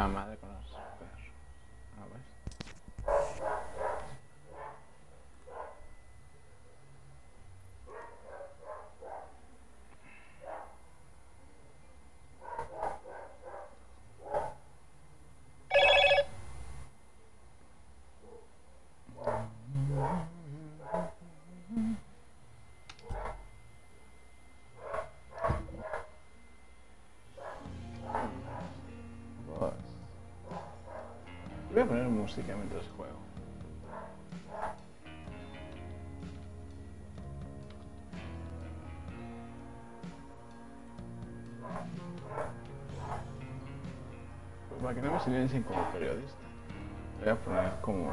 La madre con los perros. A ver. Pues, voy a poner música mientras juego. Pues para que no me silencien como periodista. Voy a poner como...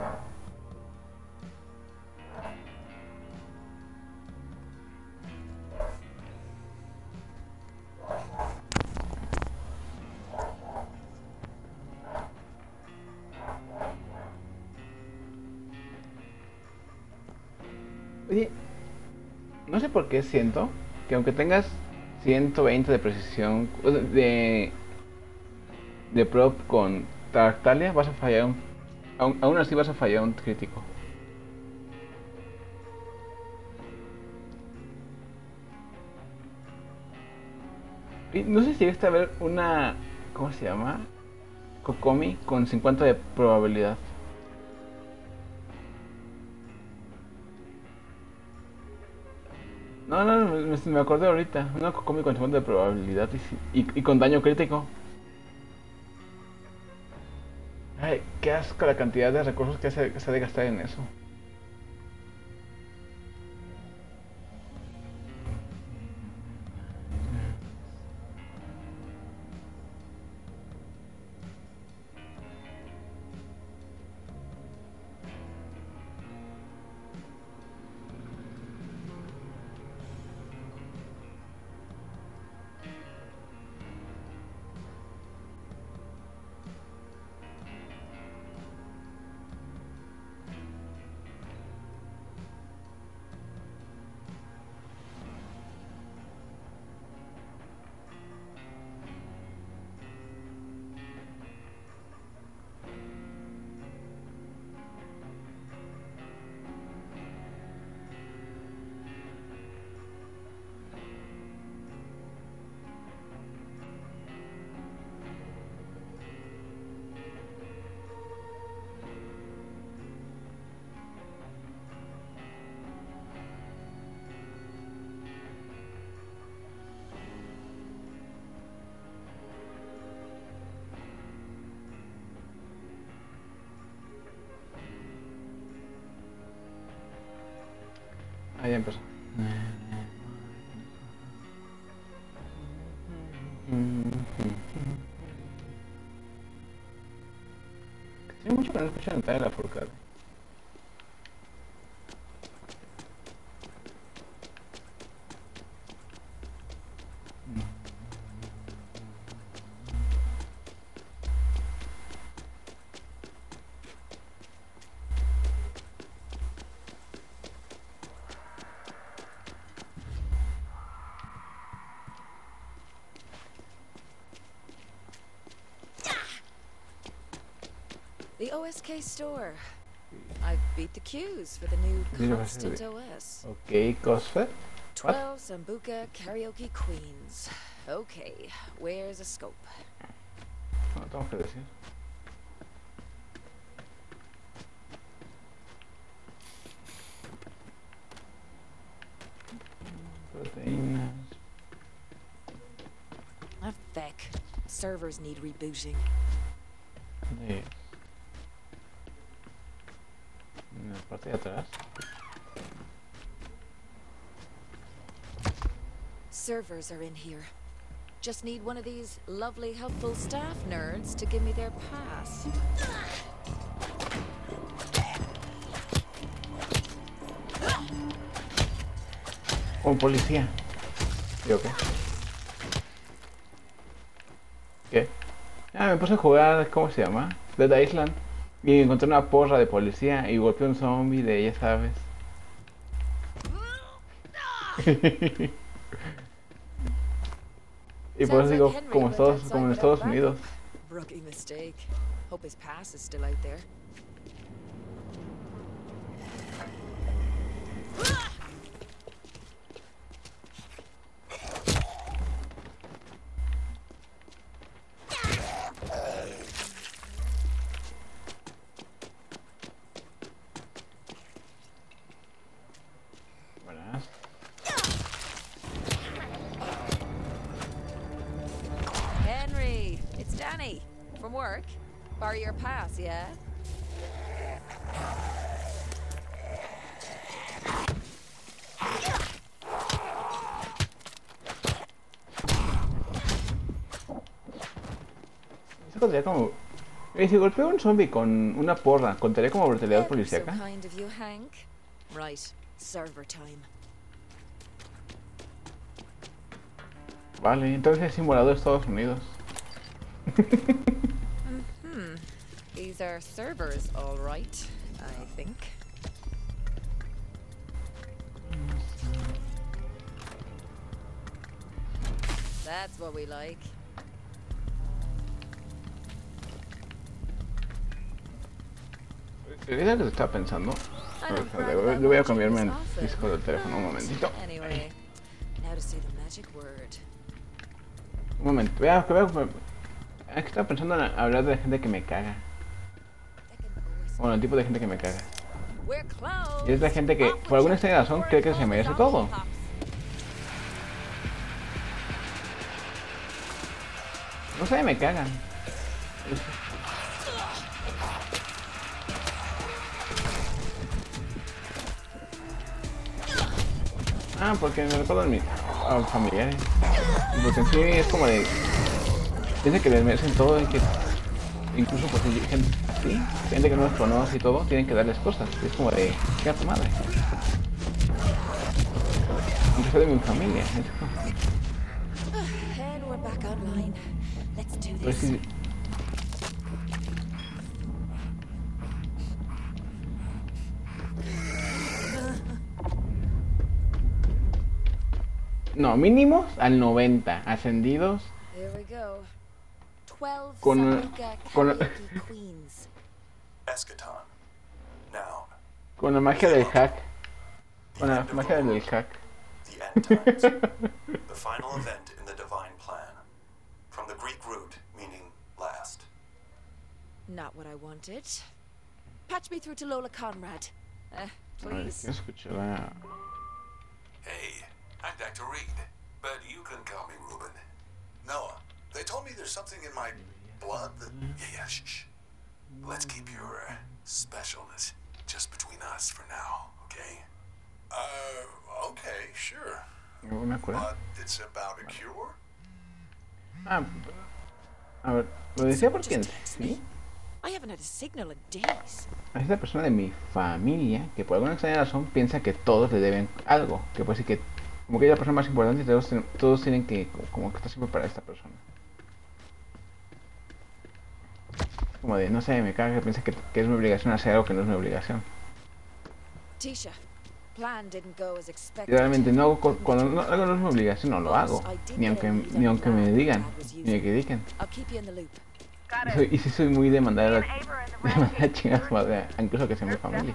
Oye, no sé por qué siento que aunque tengas 120 de precisión de prop con Tartaglia, vas a fallar aún así vas a fallar un crítico. Y no sé si llegaste a ver una... ¿Cómo se llama? Kokomi con 50 de probabilidad. No, no, me acordé ahorita. Una Kokomi con 50 de probabilidad y con daño crítico. Ay, qué asco la cantidad de recursos que se ha de gastar en eso. Ah, ya empezó. Tiene mucho que no escucho Natalia Lafourcade. The OSK store. I've beat the queues for the new Constant OS. Ok, Cosfer. 12 Sambuca Karaoke Queens. Okay, where's a scope? No, tengo que decir. Proteínas. Ah, feck. Servers need rebooting. En la parte de atrás. Servers are in here. Just need one of these lovely, helpful staff nerds to give me their pass. Un policía. ¿Yo qué? ¿Qué? Ah, me puse a jugar, ¿cómo se llama? Dead Island. Y encontré una porra de policía y golpeé a un zombie de, ya sabes. Y por eso digo, como en Estados Unidos. Rookie mistake. Hope his pass is still out there. Buenas. Henry, it's Danny. From work. Borrow your pass, yeah? Eso contaría como... si golpeo a un zombie con una porra, ¿contaría como brutalidad Ever so policíaca? kind of you, Hank. Right, server time. Vale, entonces es simulado de Estados Unidos. These are servers, all right, I think. That's what we like. ¿Qué es lo que estaba pensando? I don't brag Yo about voy a watching cambiarme this el often. disco del teléfono un momentito. Anyway, now to say the magic word. Un momento, es que estaba pensando en hablar de gente que me caga. That can always Bueno, el tipo de gente que me caga. We're closed. Y es la gente que, Off with por alguna you. extraña razón, cree que se merece todo. No sé, me cagan. Ah, porque me recuerdo a mis familiares. Porque en sí es como de... Piensa que les merecen todo y que... Incluso porque hay gente así, gente que no los conoce y todo, tienen que darles cosas. Es como de... ¿Qué a tu madre? Aunque sea de mi familia. Es como... And we're back online. Let's do Pues this. sí. No, mínimos al 90, ascendidos Here we go. 12 Con- Saluka con- Karaoke Queens. Eschaton. Noun. con la magia del hack. Con la magia del hack. The end times. The final event in the divine plan. From the Greek root meaning last. Not what I wanted. Patch me through to Lola Conrad. A ver, Please. quiero escuchar a... Hey, I'm Dr. Reed, but you can call me Ruben. Noah, they told me there's something in my blood that... Yeah, shh. Let's keep your specialness just between us for now, okay? Okay, sure. ¿Una cura? But it's about a cure? Ah, a ver, lo decía porque en sí, I haven't had a signal in days. hay esta persona de mi familia que por alguna extraña razón piensa que todos le deben algo. Que puede decir que como que es la persona más importante y todos tienen que como que estar siempre para esta persona. Como de, no sé, me caga que piensa que es mi obligación hacer algo que no es mi obligación. Tisha, plan didn't go as Y expected. realmente no, cuando algo no es mi obligación no lo hago. Ni aunque me digan, ni que digan. I'll keep you in the loop. Y sí soy muy de mandar a chingar a su madre, incluso que sea mi familia.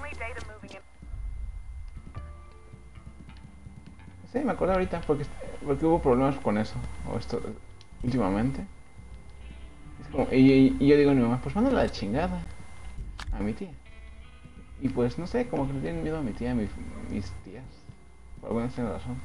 Sí, me acuerdo ahorita porque hubo problemas con eso, o esto, últimamente. Es como, y yo digo a mi mamá, pues mándala la chingada a mi tía. Y pues no sé, como que le tienen miedo a mi tía, mis tías, por alguna extraña razón.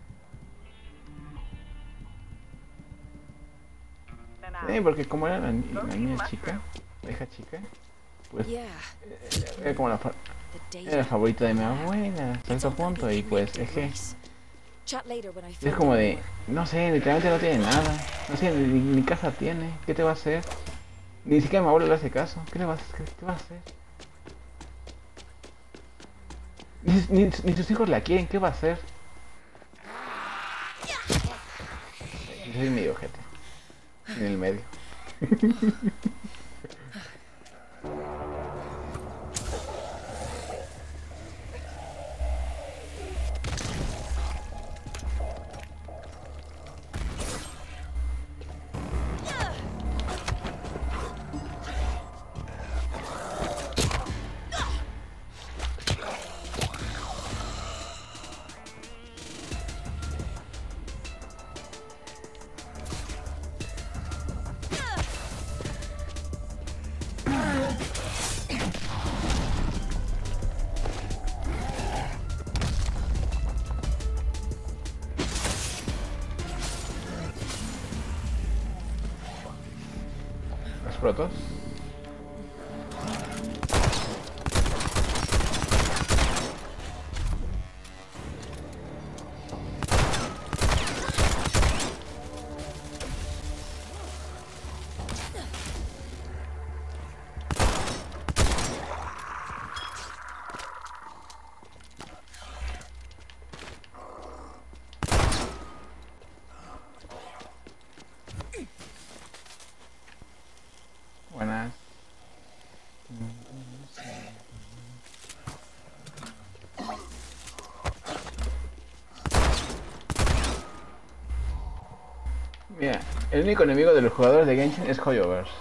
Sí, porque como era la niña chica, la hija chica, pues Yeah, era como the era la data. favorita de mi abuela, hasta It's cierto all gonna punto, be y pues connected, es que... right? Chat later when I Es find como out de, more. no sé, literalmente no tiene nada. No sé, ni casa tiene. ¿Qué te va a hacer? Ni siquiera mi abuelo le hace caso. ¿Qué va a hacer? Ni sus hijos la quieren. ¿Qué va a hacer? Yo soy medio ojete. En el medio. protos. Buenas. Mira, el único enemigo de los jugadores de Genshin es Hoyoverse.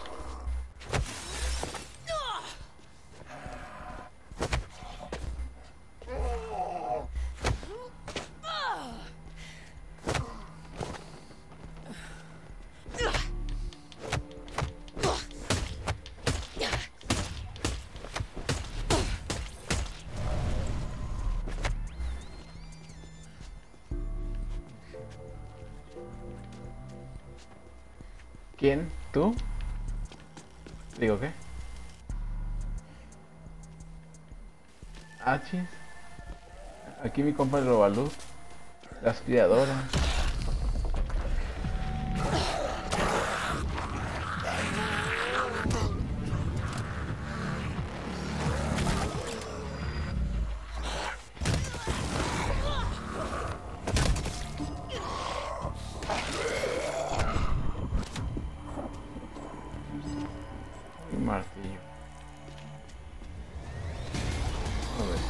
¿Quién? ¿Tú? Digo, ¿qué? Achis. Aquí mi compa el Robaluz. La aspiradora. Un martillo. A ver.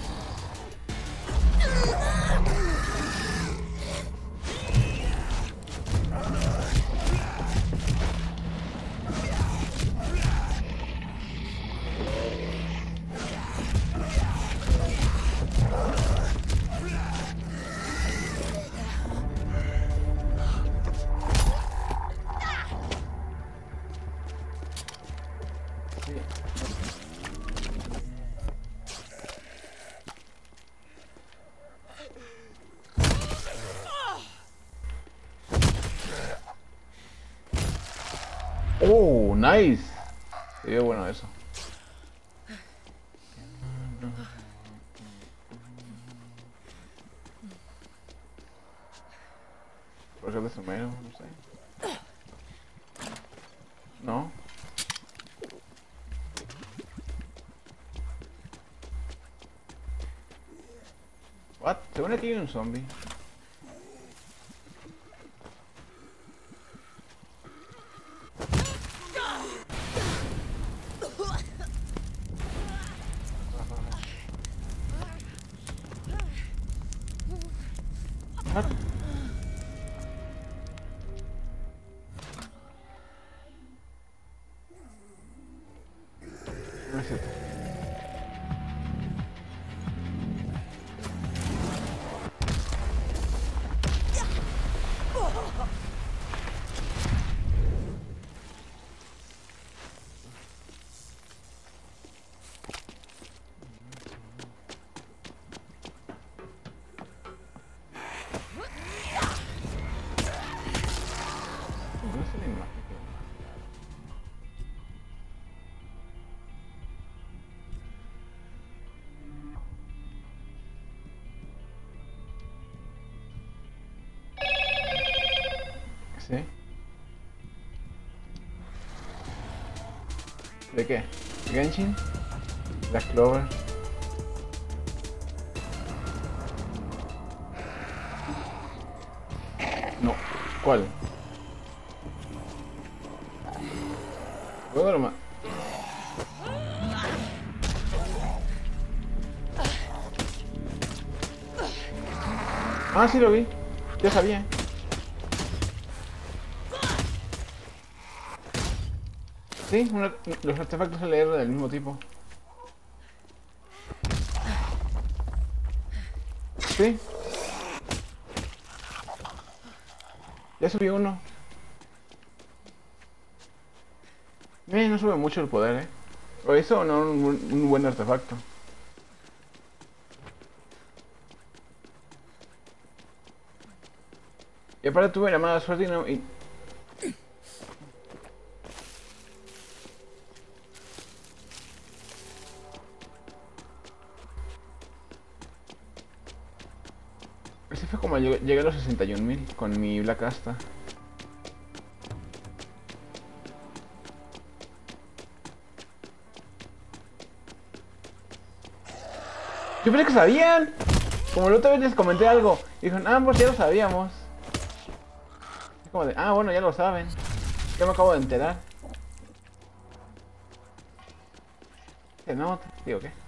Oh, nice. Se vio bueno eso. ¿Por qué de sumero? No sé. No. What? Según aquí hay un zombie. What? No es cierto. No sé ni más. ¿Sí? ¿De qué? ¿Genshin? ¿Black Clover? No. ¿Cuál? ¿Puedo más? Ah, sí lo vi. Ya sabía. Sí, los artefactos LR del mismo tipo. Sí. Ya subí uno. No sube mucho el poder, O eso o no un buen artefacto. Y aparte tuve la mala suerte y no... fue como llegué a los 61,000 con mi Black Asta. Yo pensé que sabían. Como la otra vez les comenté algo. Y dijeron, ah, pues ya lo sabíamos. Es como de, ah, bueno, ya lo saben. Ya me acabo de enterar. ¿Se nota? Digo, ¿qué?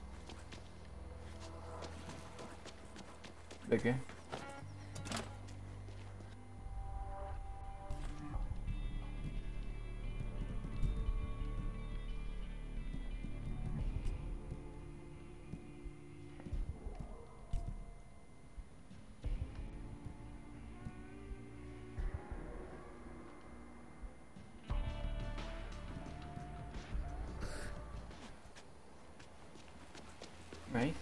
¿De qué? Nice.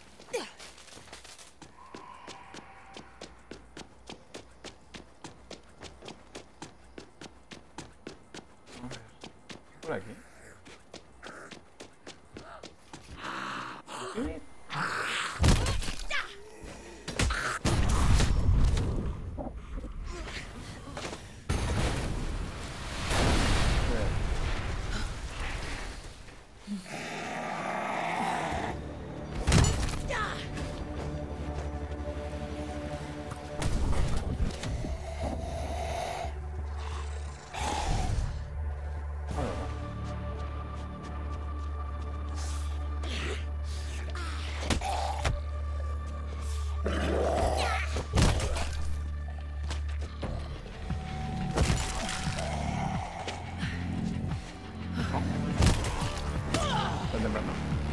Por aquí. ¿Qué? Tan temprano.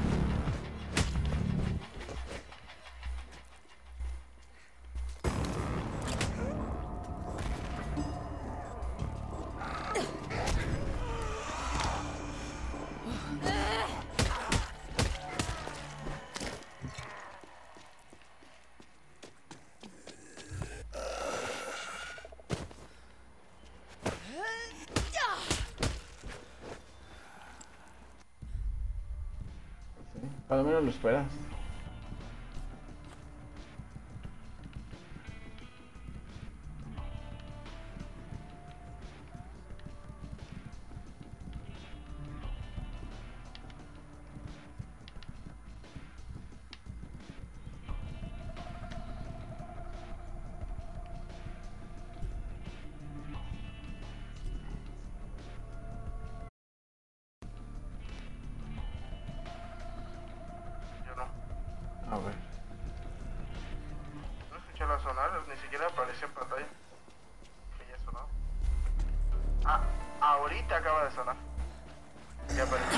Sí, a lo menos lo esperas. Yo no. A ver. No escuché la sonar, ni siquiera apareció en pantalla. Que ya sonó. Ah, ahorita acaba de sonar. Ya apareció.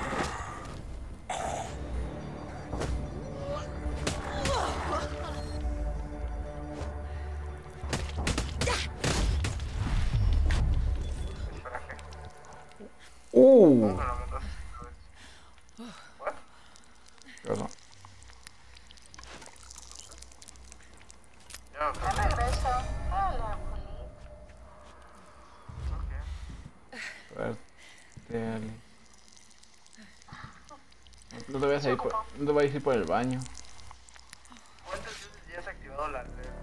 Espera, ¿qué? ¿Cómo que no montaste otra vez? ¿What? Perdón. Ya no De regreso. Hola, Juli. Ok. Suerte, Ali. No te vayas a ir por, no te vayas a ir por el baño. ¿Cuántas veces ya has activado la alerta?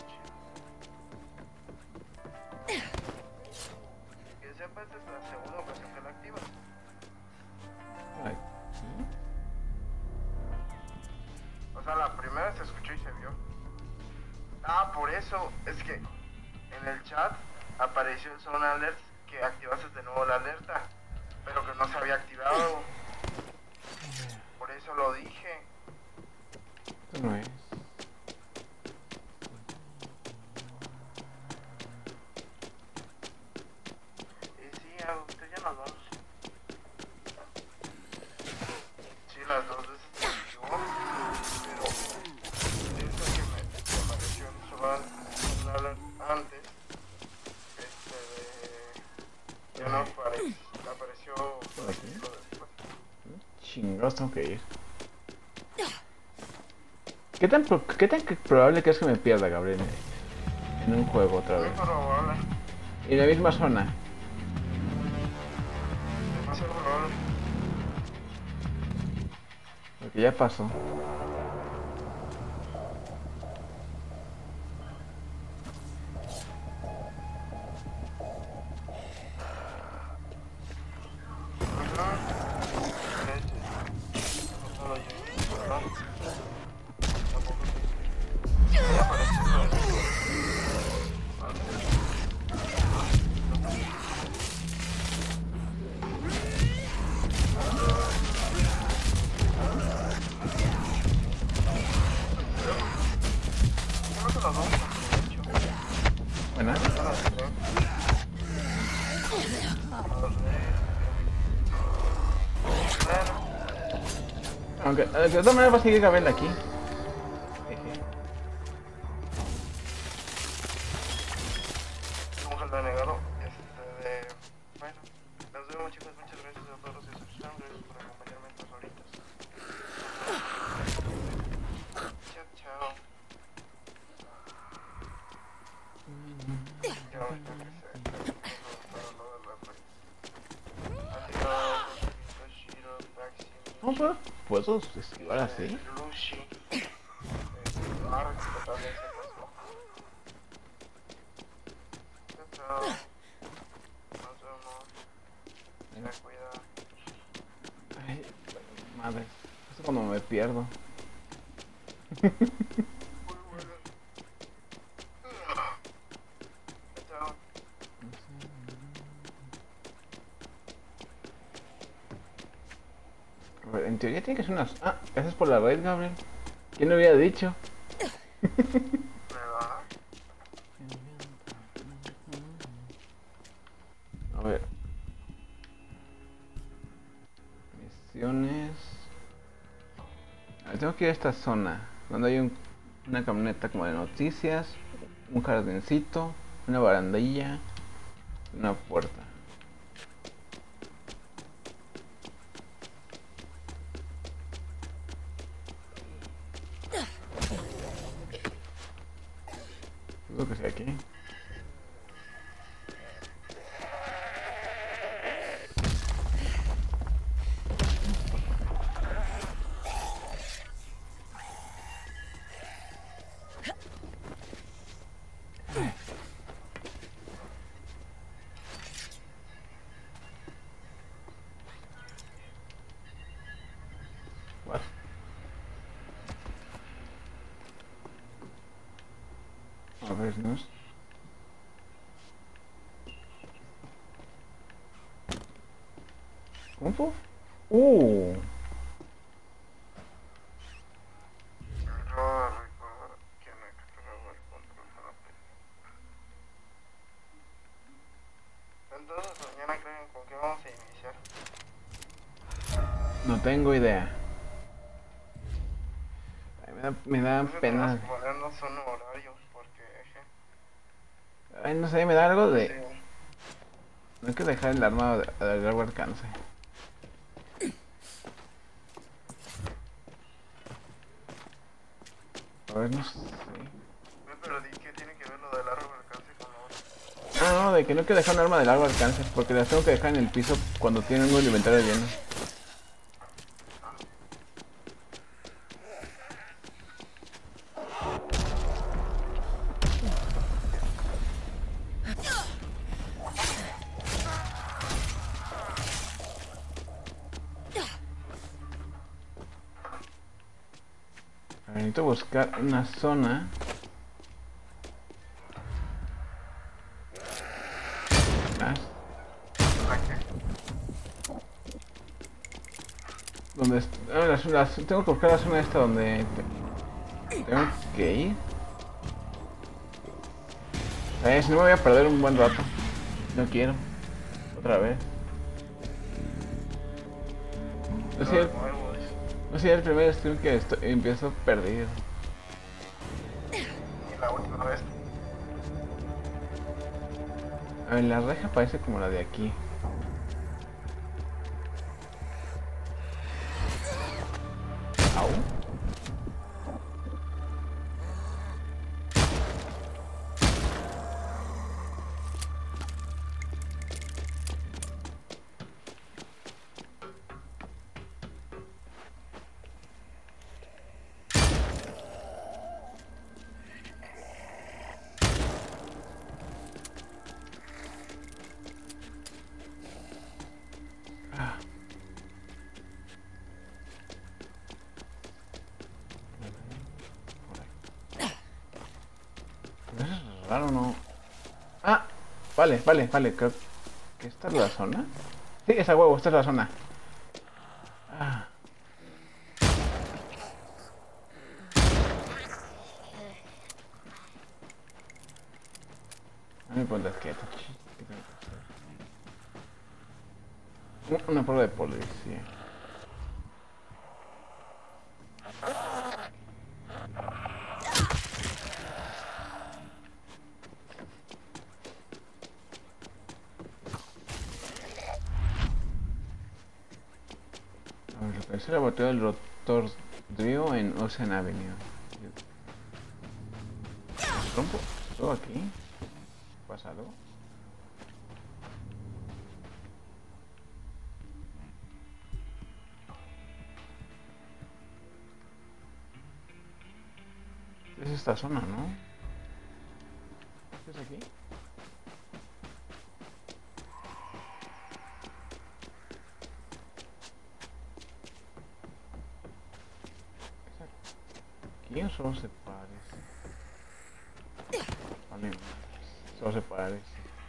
Que sepa, esta es la segunda ocasión que la activas. Ay, O sea, la primera se escuchó y se vio. Ah, por eso es que en el chat apareció el Zone Alert que activaste de nuevo la alerta, pero que no se había activado. Por eso lo dije. esto no es. Sí, usted ya nos vamos. Sí, las dos veces se activó, pero esa que me apareció en Zone Alert antes, ya no apareció ¿Por aquí? lo después. Chingados, tengo que ir. ¿Qué tan probable crees que me pierda, Gabriel? En un juego otra Muy vez. probable, En la misma zona. demasiado probable. Porque ya pasó. Buena. Aunque de todas maneras va a seguir Gabriel aquí. Nunca lo he negado. Bueno, nos vemos chicos, muchas gracias a todos los que se suscribieron, gracias por acompañarme en estas horitas. Chao, chao. Ya ahorita que se para lo de la red. Adiós, Toshiro, Taxi, ¿Cómo puedo esquivar así? Lucy. Mark, que también se pasó. Chao, chao. Nos vemos. Se cuida. Ay, madre. Eso cuando me pierdo. Chao. A ver, en teoría tiene que ser unas... Ah, gracias por la red, Gabriel. ¿Quién lo había dicho? ¿Verdad? A ver. Misiones... A ver, tengo que ir a esta zona. Donde hay una camioneta como de noticias. Un jardincito. Una barandilla. Una puerta. Lo que sea aquí. What? A ver, ¿no? ¿Cómo fue? Yo recuerdo que me capturaba el control rápido. Entonces, mañana creen con qué vamos a iniciar. No tengo idea. Ay, me da Entonces, pena. tenemos que ponernos un horario porque... Ay, no sé, me da algo de... sí. No hay que dejar el arma de largo alcance. A ver, no sé. Pero di que tiene que ver lo del largo alcance con lo otro. Ah, no, de que no hay que dejar un arma de largo alcance. Porque las tengo que dejar en el piso cuando tienen un inventario lleno. A ver, necesito buscar una zona. Más. Donde tengo que buscar la zona esta donde tengo que ir. Si no me voy a perder un buen rato. No quiero. Otra vez. No sé, el primer stream que empiezo perdido. Y la última vez. A ver, la reja parece como la de aquí. Au. Raro no. Ah, vale, vale, vale. Creo que esta es la zona. Sí, esa huevo, esta es la zona. Ah. No me preguntas quieto. ¿Qué tengo que hacer? Una prueba de policía. Es el laboratorio del Doctor Drio en Ocean Avenue. ¿Rompo todo aquí? ¿Pasa algo? Es esta zona, ¿no? ¿Qué es aquí? ¿Quién solo se parece? Vale, solo se parece.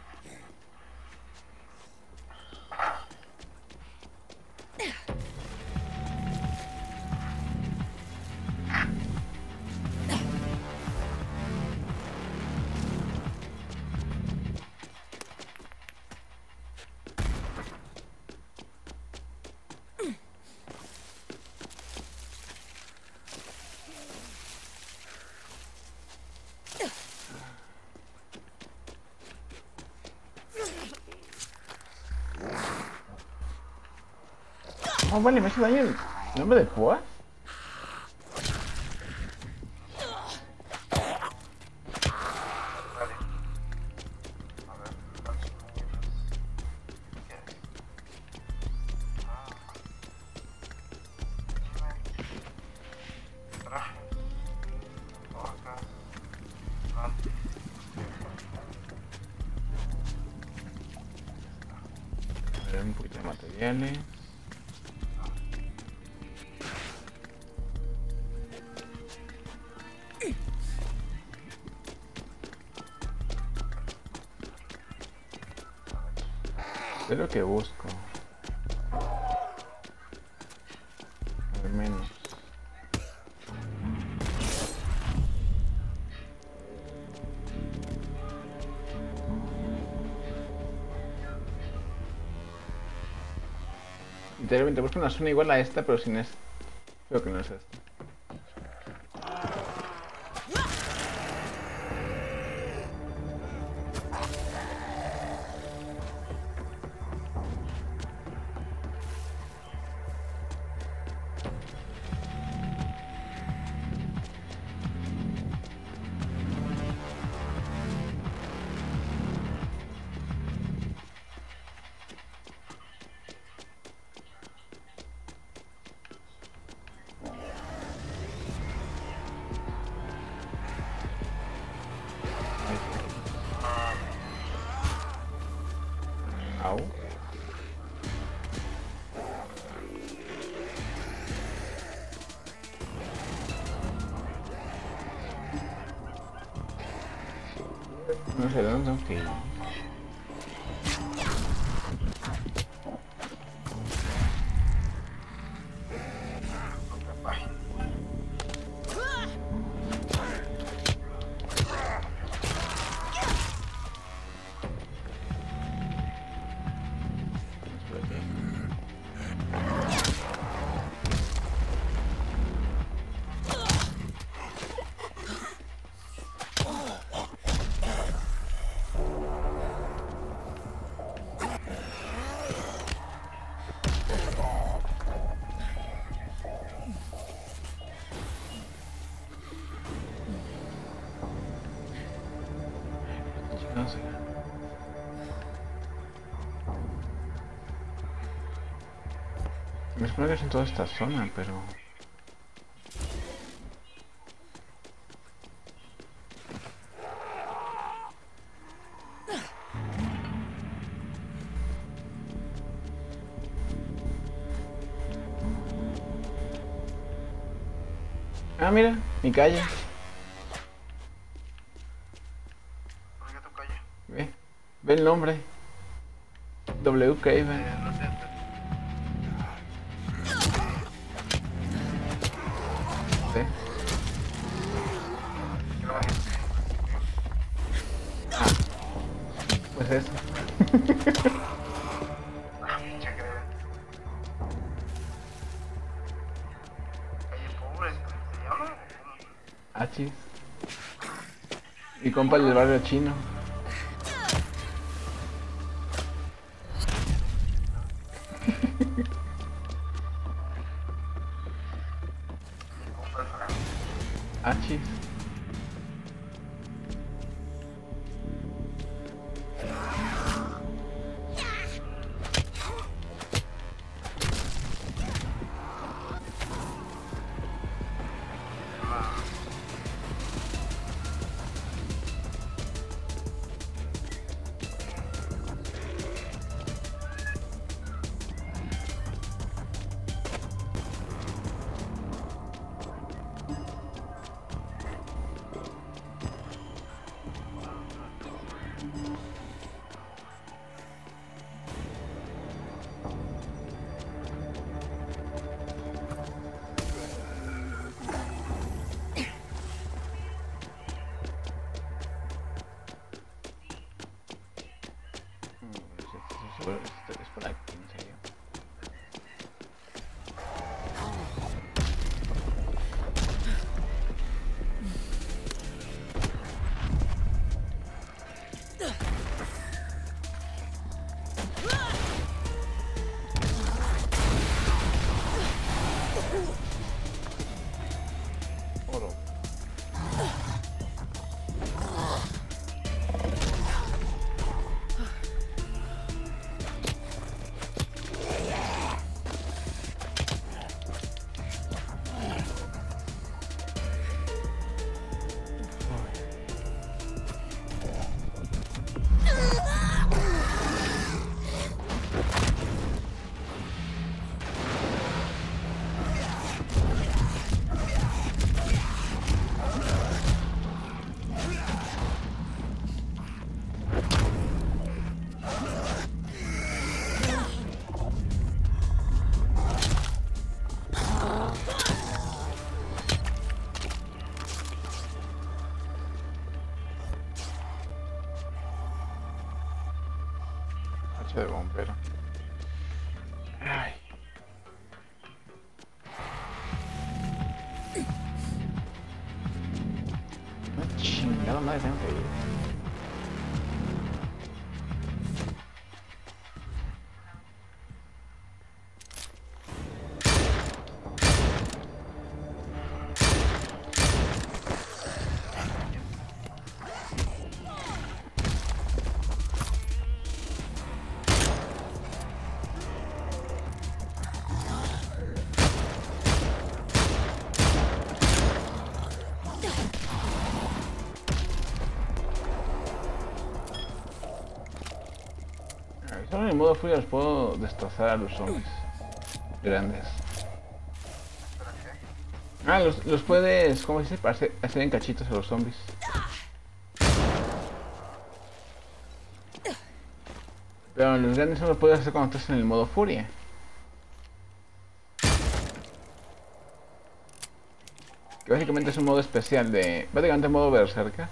Oh, vale, me hace daño el nombre de púa. Vale. A ver, consumir. ¿Qué es? Trajes. Hojas. Plantas. A ver, un poquito de materiales. Es lo que busco. Al menos. Literalmente busco una zona igual a esta, pero sin esta. Creo que no es esta. Au. No sé dónde tengo que ir. Otra página. No sé. Me supone que es en toda esta zona, pero... Ah, mira, mi calle. el nombre. W. Craven. Lo siento. Sí. Creo que Pues eso. pinche Kraven. Oye, pobre, ¿cómo se llama? Achis. Mi compa del barrio chino. Achis. Es por aquí, en serio. Oro. Hacha de bombero. Ay. No chingada madre tengo que ir. Solo en el modo furia los puedo destrozar a los zombies grandes. Ah, los puedes, ¿cómo se dice? Hacer en cachitos a los zombies. Pero los grandes solo los puedes hacer cuando estás en el modo furia. Que básicamente es un modo especial de... básicamente modo berserker.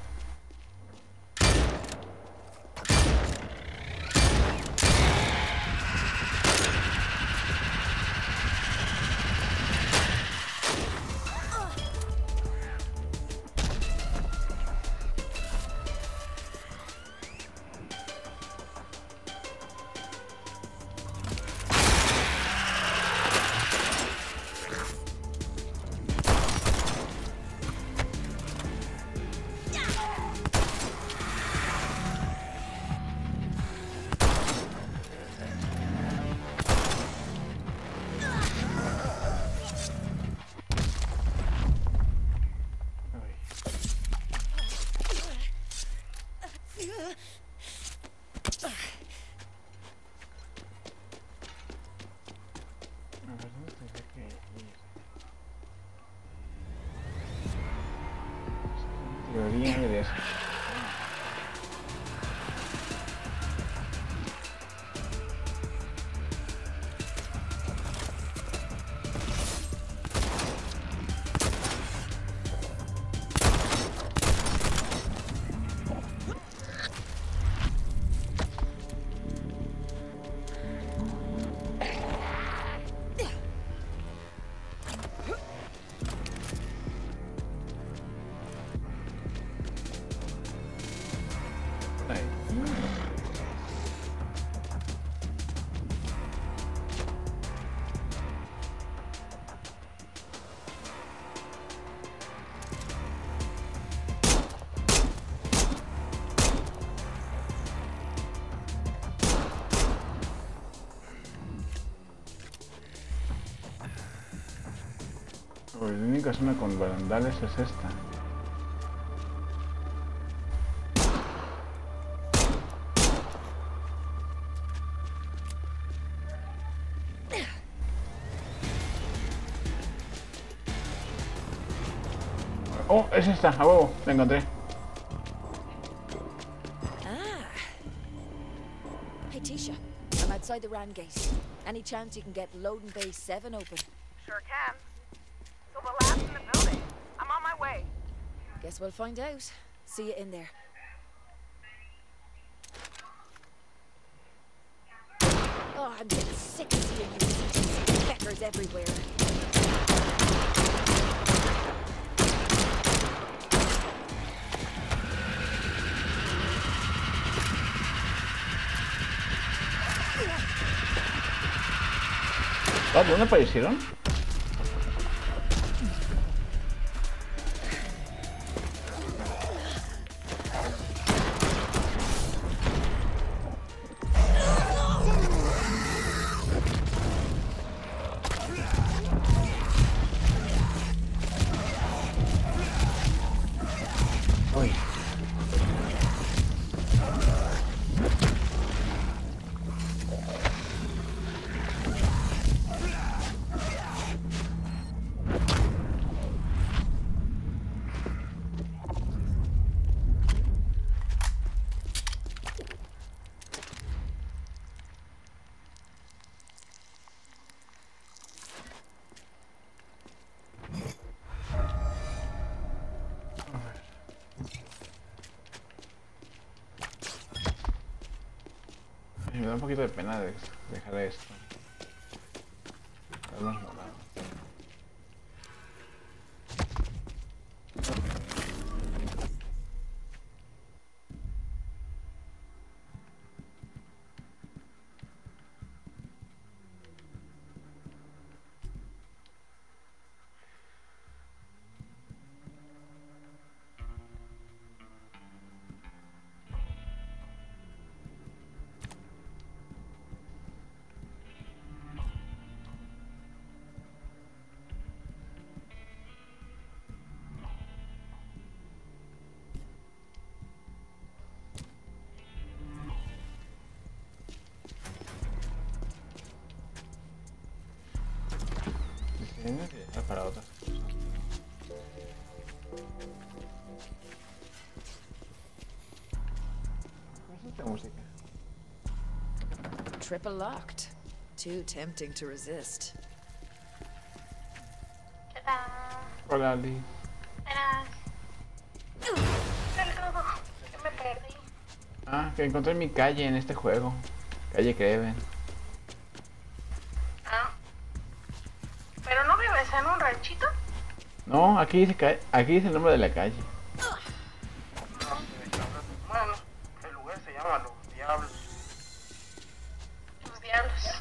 Teoría de eso. Uy, la única zona con barandales es esta. Oh, es esta, a huevo, la encontré. Hey, Tisha, I'm outside the RAN gate. Any chance you can get loading bay 7 open? Sure can. So the last in the building. I'm on my way. Guess we'll find out. See you in there. Oh, I'm getting sick of seeing you speckers everywhere. Oh, ¿dónde aparecieron? Uy. Me da un poquito de pena dejar esto. Verlos morado. Tiene que dejar para otras cosas. ¿Cómo es esta música? Triple locked. Too tempting to resist. Ta-da. Hola, Ali. Verás. Saludo. Que me perdí. Ah, que encontré mi calle en este juego. Calle Creven. Ah. ¿Pero no vives en un ranchito? No, aquí dice el nombre de la calle. Bueno, el lugar se llama Los Diablos. Los diablos.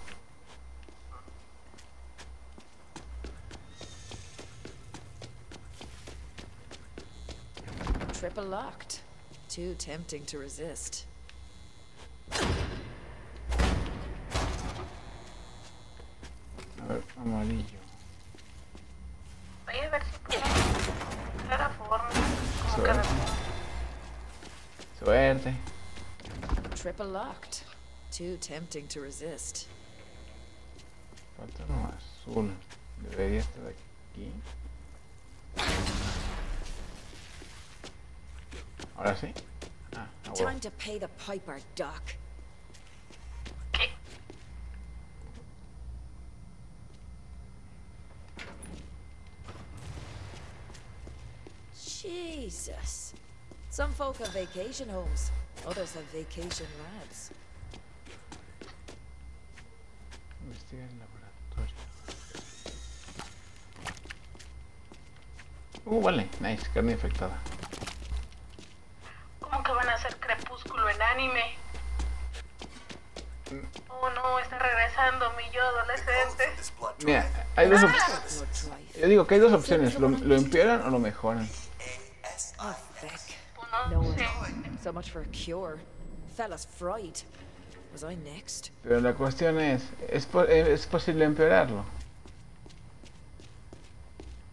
Triple locked. Too tempting to resist. A ver, amarillo. Voy a ver si puedo entrar a forma. Como que Suerte. Suerte. Triple locked. Too tempting to resist. Falta uno azul. Debería estar aquí. Ahora sí. Ah, a huevo. Time to pay the piper, Doc. ¿Qué? Jesus. Some folk have vacation homes. Others have vacation labs. Investiga el laboratorio. Vale, nice, carne infectada. ¿Cómo que van a hacer crepúsculo en anime? Oh no, está regresando mi yo adolescente. This blood Mira, drive. hay dos Blood opciones. drive. Yo digo que hay dos opciones, lo empeoran o lo mejoran. Oh, feck. No, No sé. So much for a cure. Fella's fright. Was I next? Pero la cuestión es posible empeorarlo.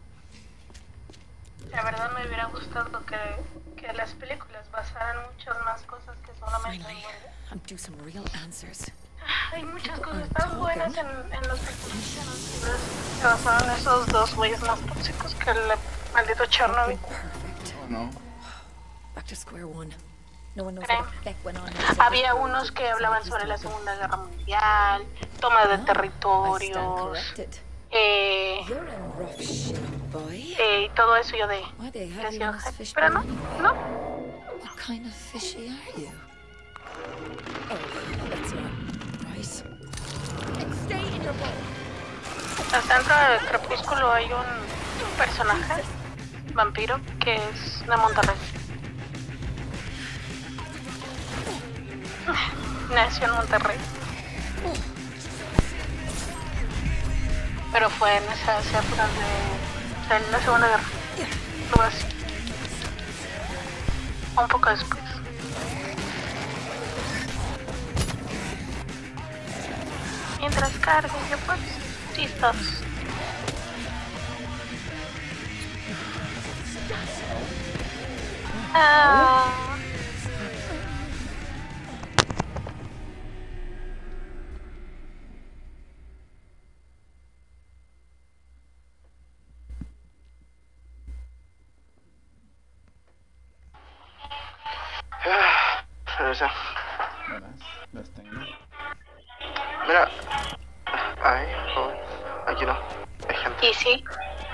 gustado que las películas basaran muchas más cosas que solamente Finally, I'm due some real answers. hay muchas cosas tan buenas en los libros que basaron en esos dos güeyes más tóxicos que el maldito Chernobyl. Perfect. Oh no. Back to square one. No one knows Okay. what the heck went on. Había unos que hablaban sobre la Segunda Guerra Mundial, toma de I stand territorios, corrected. You're in rough shit, boy. y todo eso yo de... Why they have you decía, in this fish pero bowl no, anyway? no. What kind of fishy are you? Oh, that's not right. Stay in your bowl. Hasta dentro del Crepúsculo hay un personaje, vampiro, que es de Monterrey. Nació en Monterrey. Pero fue en esas épocas de la Segunda Guerra. Algo así. Un poco después. Mientras cargue, yo pues, sí estás. Regresa. Las tengo. Mira. Ay, joven. Aquí no. Hay gente. Y sí.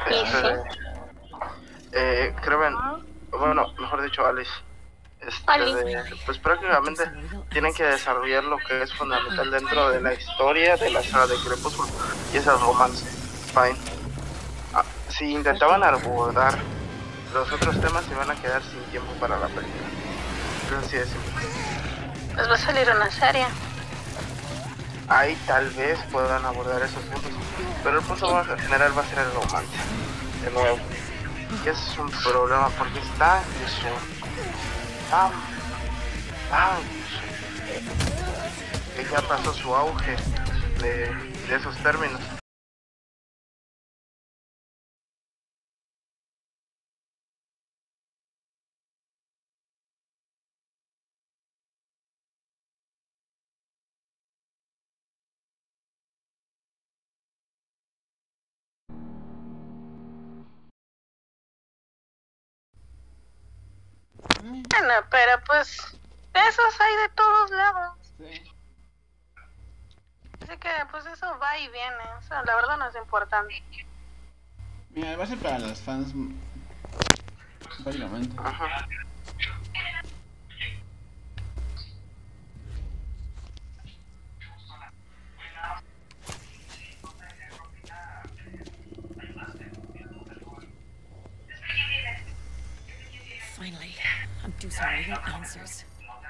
Creven. Bueno, mejor dicho, Alice. Pues prácticamente tienen que desarrollar lo que es fundamental dentro de la historia de la saga de Crepúsculo, y es el romance. Fine. Si intentaban abordar los otros temas, se van a quedar sin tiempo para la película. Pero así es simple. Pues va a salir una serie. Ahí tal vez puedan abordar esos puntos, pero el punto más general va a ser el romance. De nuevo. Que es un problema porque está que ya pasó su auge de esos términos. Bueno, pero pues de esos hay de todos lados. Sí. Así que pues eso va y viene. O sea, la verdad no es importante. Mira, va a ser para los fans. Básicamente. Ajá. Finally, I'm due some real answers.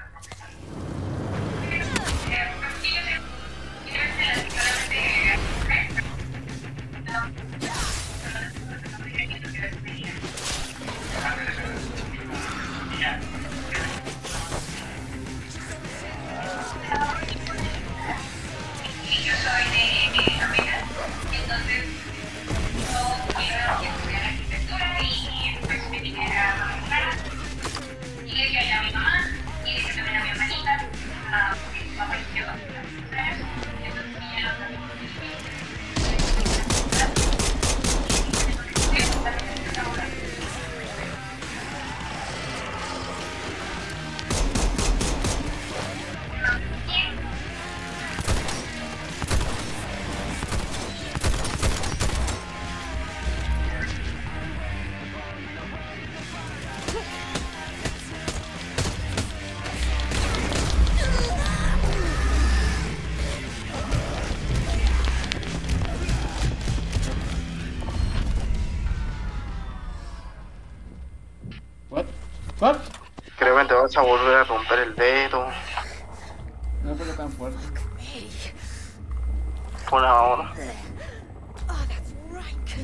¿What? Créeme, te vas a volver a romper el dedo. No fue tan fuerte. Hey. Por ahora. Oh, that's rank.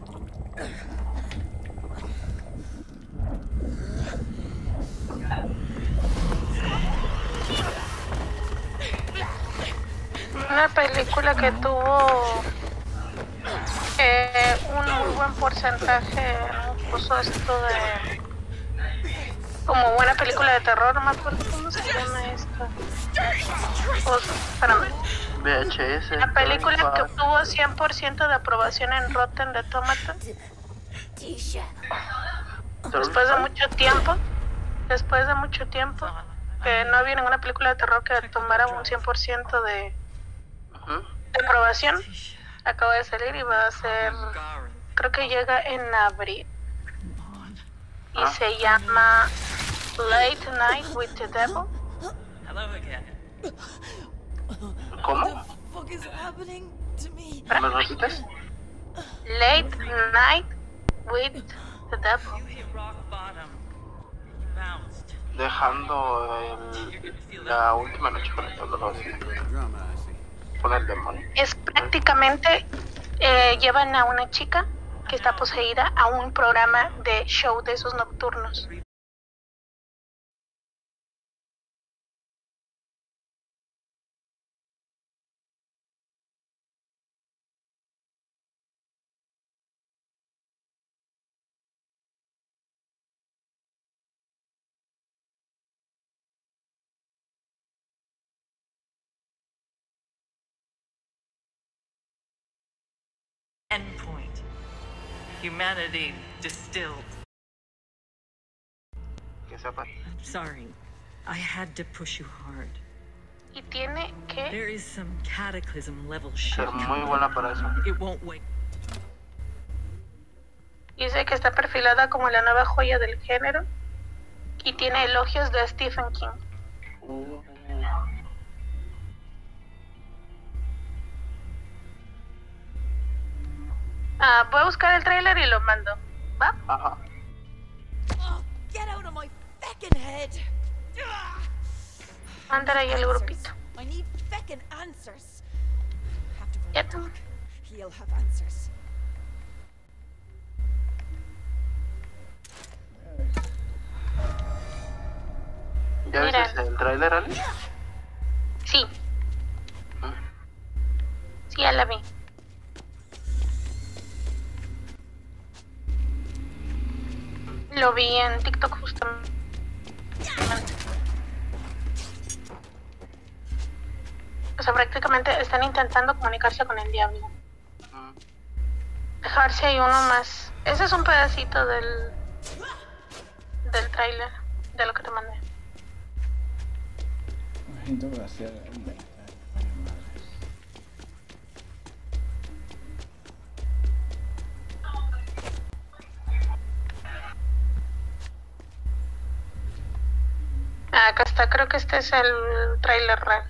Una película que tuvo un muy buen porcentaje, puso esto como buena película de terror, no me acuerdo cómo se llama esta. Espérame. VHS. La película que obtuvo 100% de aprobación en Rotten Tomatoes. Después de mucho tiempo, que no había ninguna película de terror que tomara un 100% de aprobación, acaba de salir y va a ser, creo que llega en abril, y se llama Late Night with the Devil. ¿Cómo? ¿Me repites? Late Night with the Devil. Dejando la última noche con el dolor con el demonio. Es prácticamente llevan a una chica que está poseída a un programa de show de esos nocturnos. Endpoint. Humanity distilled. Que sepa. Sorry, I had to push you hard. Y tiene que... There is some cataclysm level shit. Ser muy buena para eso. It won't wait. Dice que está perfilada como la nueva joya del género y tiene elogios de Stephen King. Voy a buscar el tráiler y lo mando. ¿Va? Ajá. Oh, get out of my feckin' head! Mándale ahí al grupito. I need feckin' answers. Have to Ya find tú. Doc. He'll have answers. ¿Ya Mira. viste el tráiler, Ale? Sí. Sí, ya la vi. Lo vi en TikTok justamente. O sea, prácticamente están intentando comunicarse con el diablo. Dejarse ahí uno más. Ese es un pedacito del tráiler, de lo que te mandé. Siento que hacía Acá está, creo que este es el tráiler real.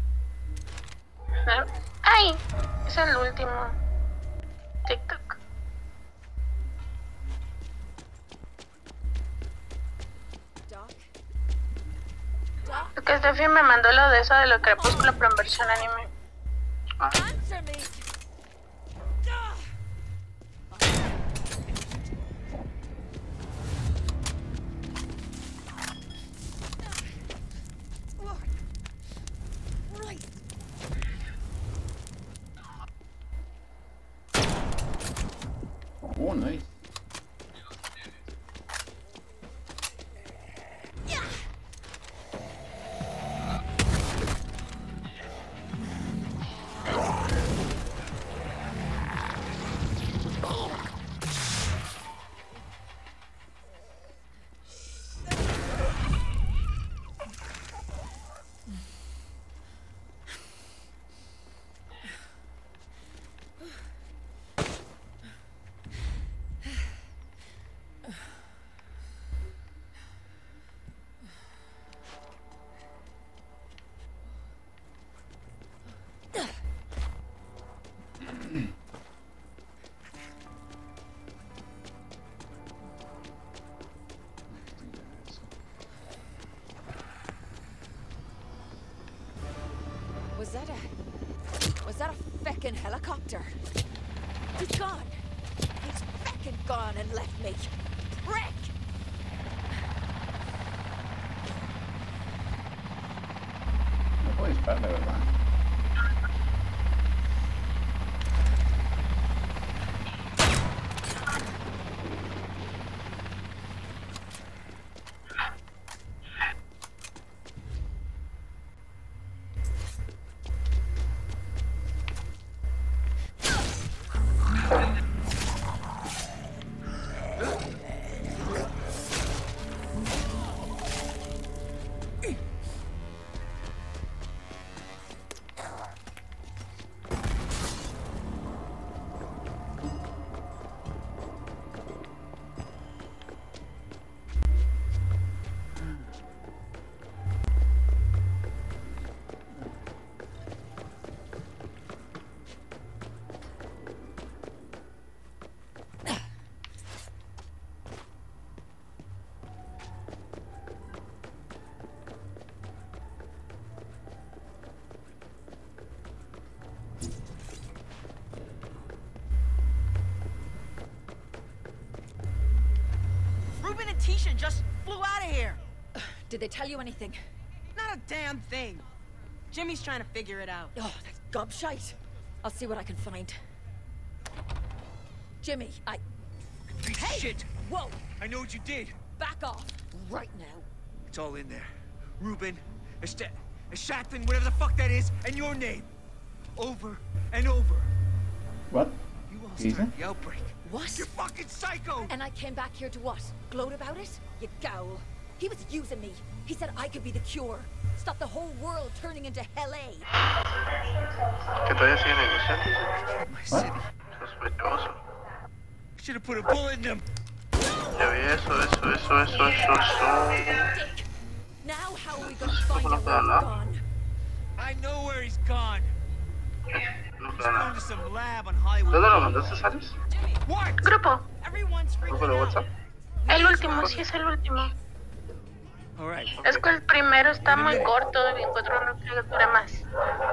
¿No? ¡Ay! Es el último. TikTok. Doc? Es que Steffi me mandó lo de eso de lo crepúsculo, pero en versión anime. Answer me! Right. Oh, nice. Was that a feckin' helicopter? He's gone. He's feckin' gone and left me. Prick! No puedo disparar, de verdad. just flew out of here. Did they tell you anything? Not a damn thing. Jimmy's trying to figure it out. Oh, that's gobshite. I'll see what I can find. Jimmy, Piece Hey! of shit! Whoa! I know what you did! Back off! Right now. It's all in there. Ruben, Shathan, whatever the fuck that is, and your name. Over and over. What? You all Ethan? started the outbreak. What? You're fucking psycho! And I came back here to what? Gloat about it? You gowl. He was using me. He said I could be the cure. Stop the whole world turning into Hell A. Que todavía siguen inocentes. My city. Sospechoso. Should have put a bullet in them. Ya vi eso. Dick. Now how are we gonna find no out queda where he's nada. gone? I know where he's gone. No He's queda going nada. to some lab on Highway. ¿Dónde lo mandaste, Salis? What? Grupo. Everyone's freaking ¿Grupo de out. WhatsApp? El último, sí es el último. All right. Es que el primero está muy corto y encuentro uno que dura más.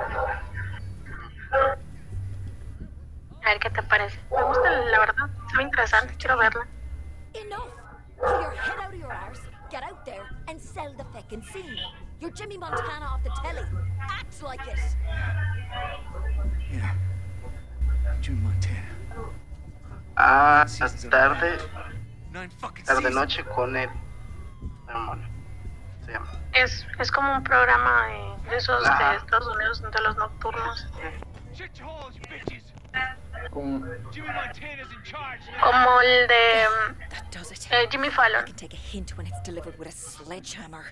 A ver qué te parece. Me gusta, la verdad. Se ve interesante. Quiero verla. Enough! Pull your head out of your arse, get out there, and sell the feckin' scene. You're Jimmy Montana off the telly. Act like it. Yeah. June Montana. Ah, tarde Nine fucking seasons. noche con él. Hermano. Se llama. Es como un programa de esos de Estados Unidos, de los nocturnos. Shut your holes, you bitches. Como... Jimmy Montana's in charge now. Como el de That does it. Jimmy I Fallon. can take a hint when it's delivered with a sledgehammer.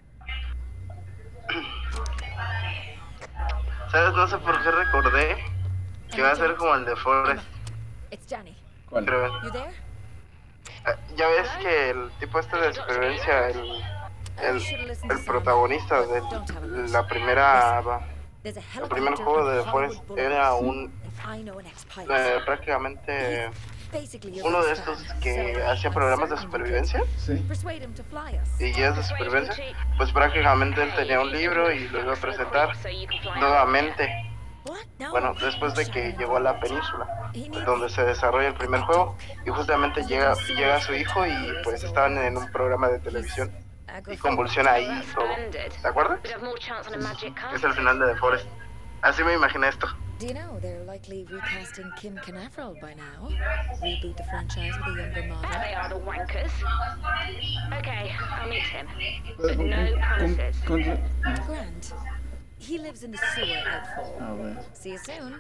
¿Sabes? No sé por qué recordé que va a ser como el de Forrest. It's Danny. ¿Cuál? Pero, You there? ya ves que el tipo este de supervivencia, el protagonista de la primera, There's a el primer helicopter juego de and Forrest Hollywood era bullets. un I know an ex-pilot. prácticamente Basically, uno de estos que hacía programas de supervivencia. Sí. Persuade him to fly us. Y es de supervivencia, pues prácticamente él tenía un libro y lo iba a presentar nuevamente. What? No. Bueno, después de que llegó a la península, He needs- donde se desarrolla el primer juego, y justamente llega su hijo y pues estaban en un programa de televisión y convulsiona ahí y todo. ¿Te acuerdas? Es el final de The Forest. Así me imaginé esto. Do you know they're likely recasting Kim Canaveral by now? Reboot the franchise with a younger model. They are the wankers. Okay, I'll meet him. Pero, No promises. Grant. He lives in the sewer outfall. A ver. See you soon.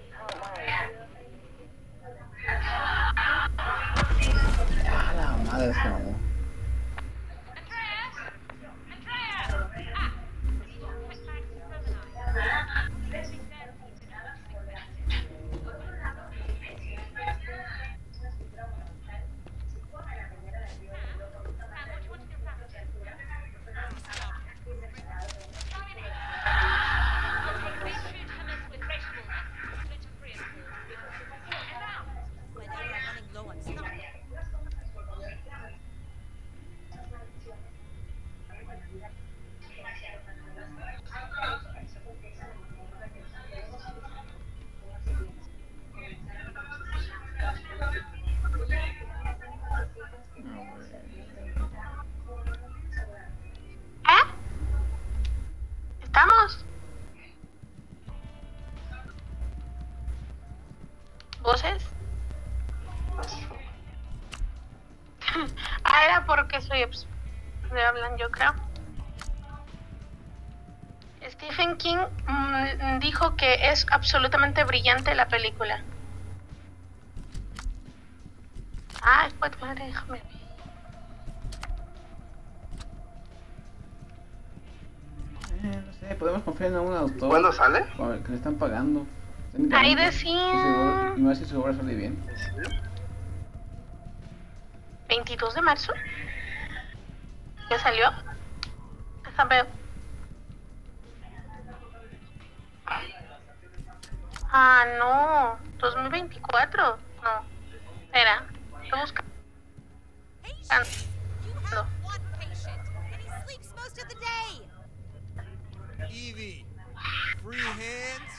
A la madre, se mamó. ¿Estamos? ¿Voces? Era porque me hablan, yo creo. Stephen King dijo que es absolutamente brillante la película. Pues madre, déjame. No sé, podemos confiar en un autor. ¿Cuándo sale? Que le están pagando. Ahí decía. Y no sé si su obra sale bien. 22 de marzo. ¿Ya salió? Déjame ver. No. 2024. No. Espera. Estoy buscando. No. Evie, free hands.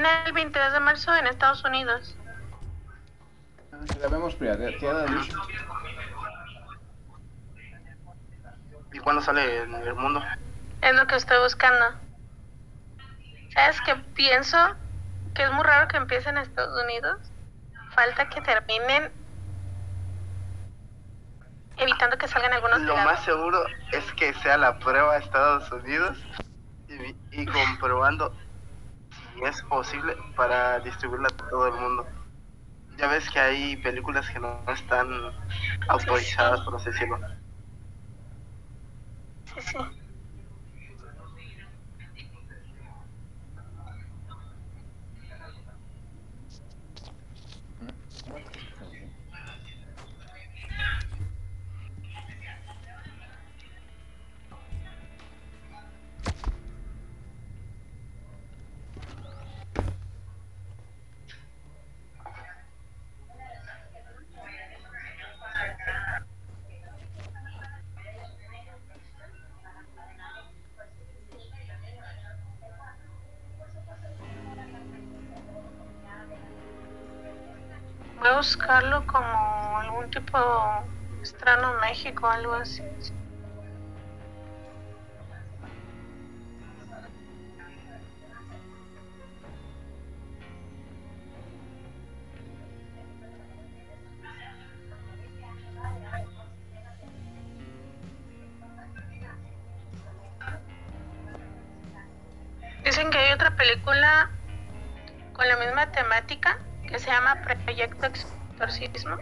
estrena el 22 de marzo en Estados Unidos. Si la vemos pirateada, dicho. ¿Y cuándo sale en el mundo? Es lo que estoy buscando. ¿Sabes qué pienso? Que es muy raro que empiece en Estados Unidos. Falta que terminen evitando que salgan algunos Lo piratas. más seguro es que sea la prueba a Estados Unidos y comprobando si es posible para distribuirla a todo el mundo. Ya ves que hay películas que no están autorizadas, por así decirlo. Sí, sí. Voy a buscarlo como algún tipo Estreno México, algo así. Dicen que hay otra película con la misma temática que se llama Proyecto Exorcismo.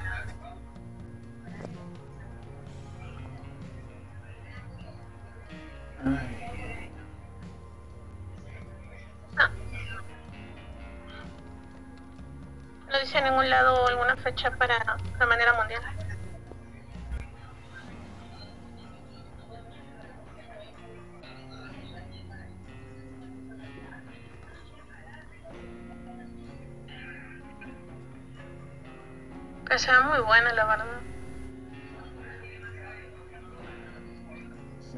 No dice en ningún lado alguna fecha para de manera mundial. Que sea muy buena, la verdad. Sí.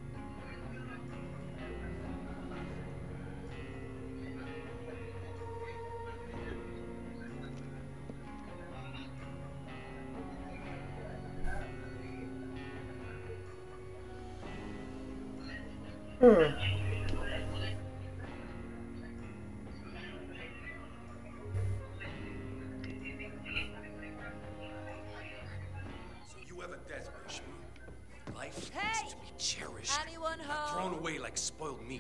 So you have a death wish. Life Hey! needs to be cherished, Anyone not home? thrown away like spoiled meat.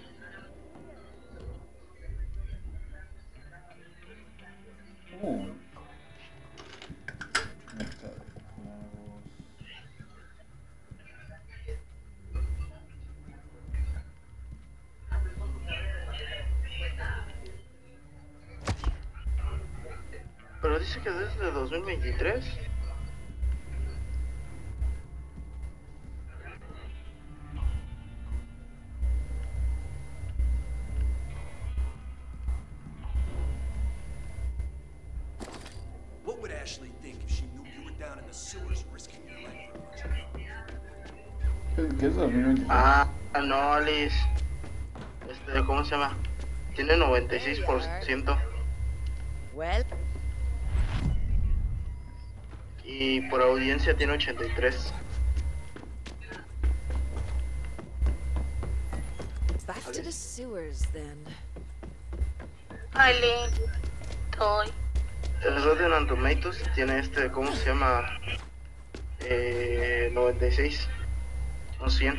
Mezcla de clavos. Pero dice que desde 2023. What would Ashley think if she knew you were down in the sewers risking your life for a bunch of dollars? ¿Qué es 2023? Ah, no, Alice. ¿Cómo se llama? Tiene 96%. Well, Y por audiencia tiene 83. back to the sewers then. Ali, estoy. El Rotten Tomatoes tiene ¿cómo se llama? 96. No 100.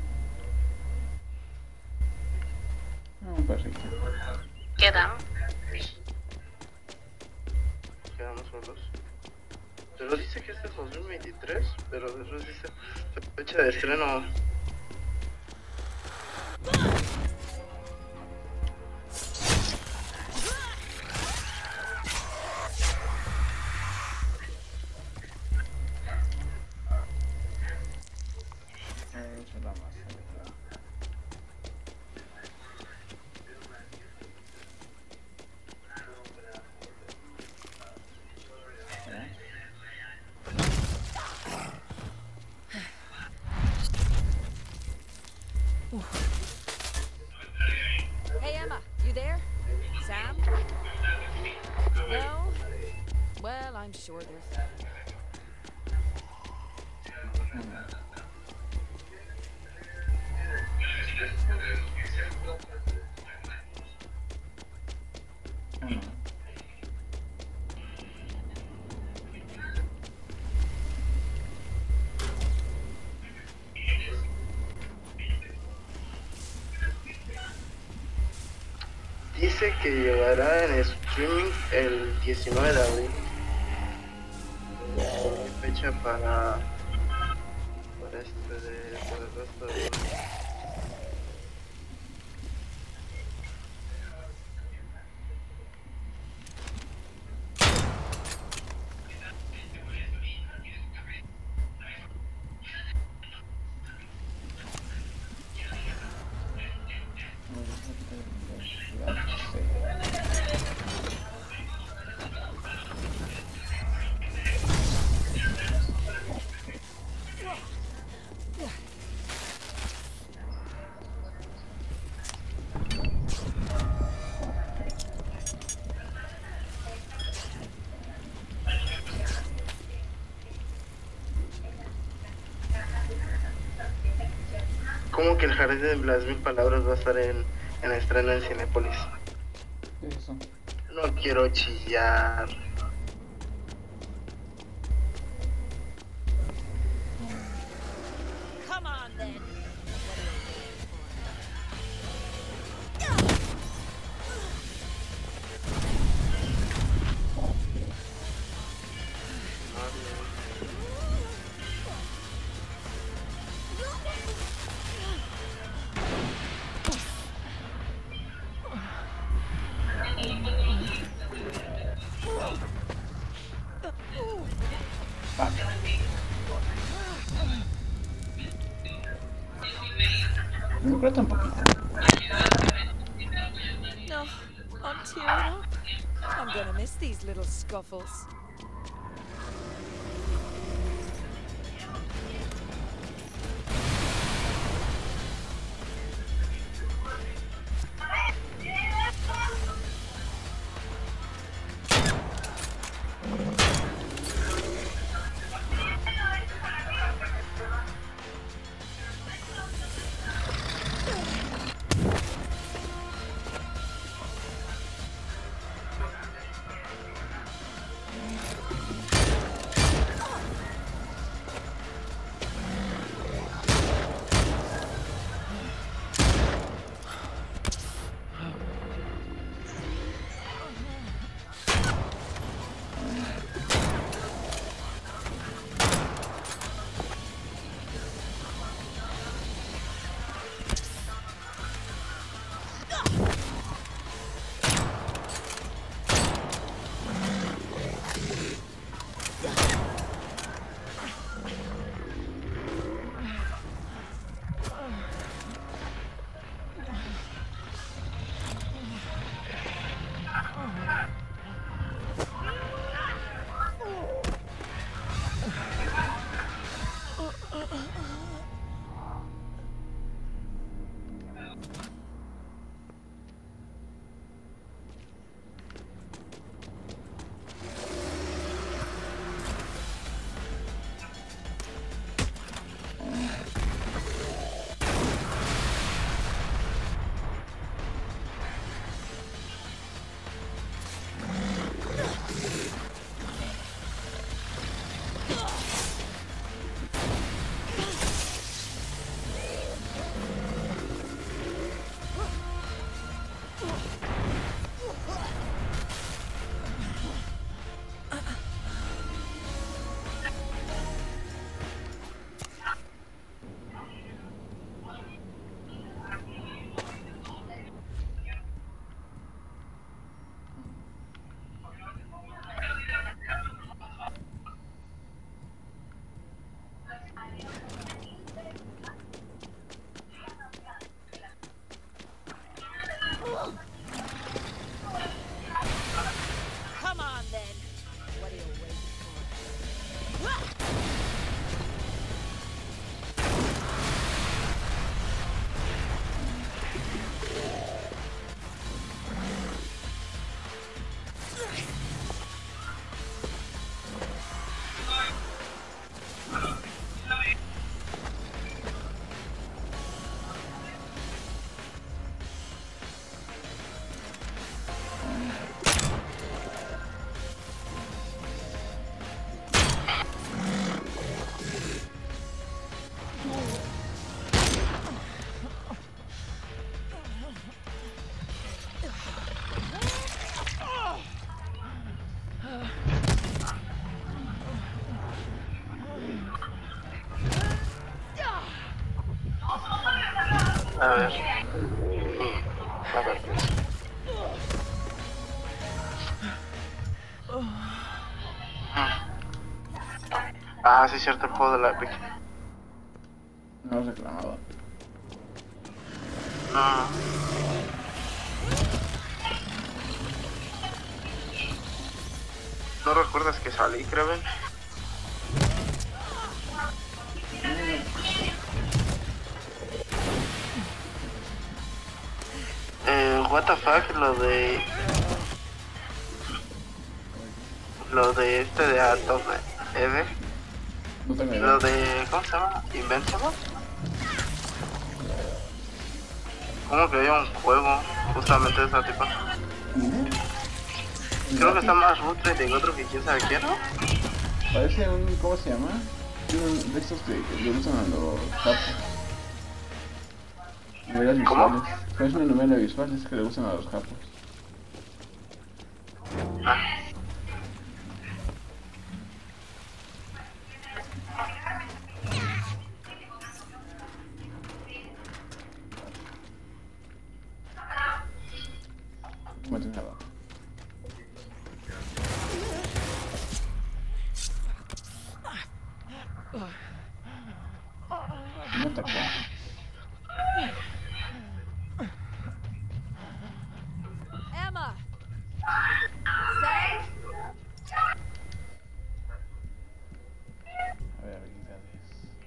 Un perrito. Quedamos. Quedamos solos. Pero dice que este es 2023, pero después dice fecha de estreno. sure there's... Dice que llegará en streaming el 19 de abril. Fecha para el resto de... ¿Cómo que el jardín de las 1000 palabras va a estar en estreno en Cinépolis? Eso. No quiero chillar. Come on, then. No creo tampoco. No, I'm tearing up. I'm gonna miss these little scuffles. A ver. A ver. Ah, sí, es cierto, el juego de la Epic. No lo has reclamado. No. ¿No recuerdas que salí, Kraven? What the fuck, lo de este de Atom Eve. No tengo idea. Lo de, ¿cómo se llama? Invincible. ¿Cómo que había un juego justamente de esa tipa? Creo que está más Ruthless de otro que quién sabe qué, ¿no? Parece un, ¿cómo se llama? Un de estos que le gustan a los japos. Novelas visuales. Es una novela visual, es que le gustan a los japos. Ah. No tiene nada. No atacó. Emma! Sam? A ver, habilidades.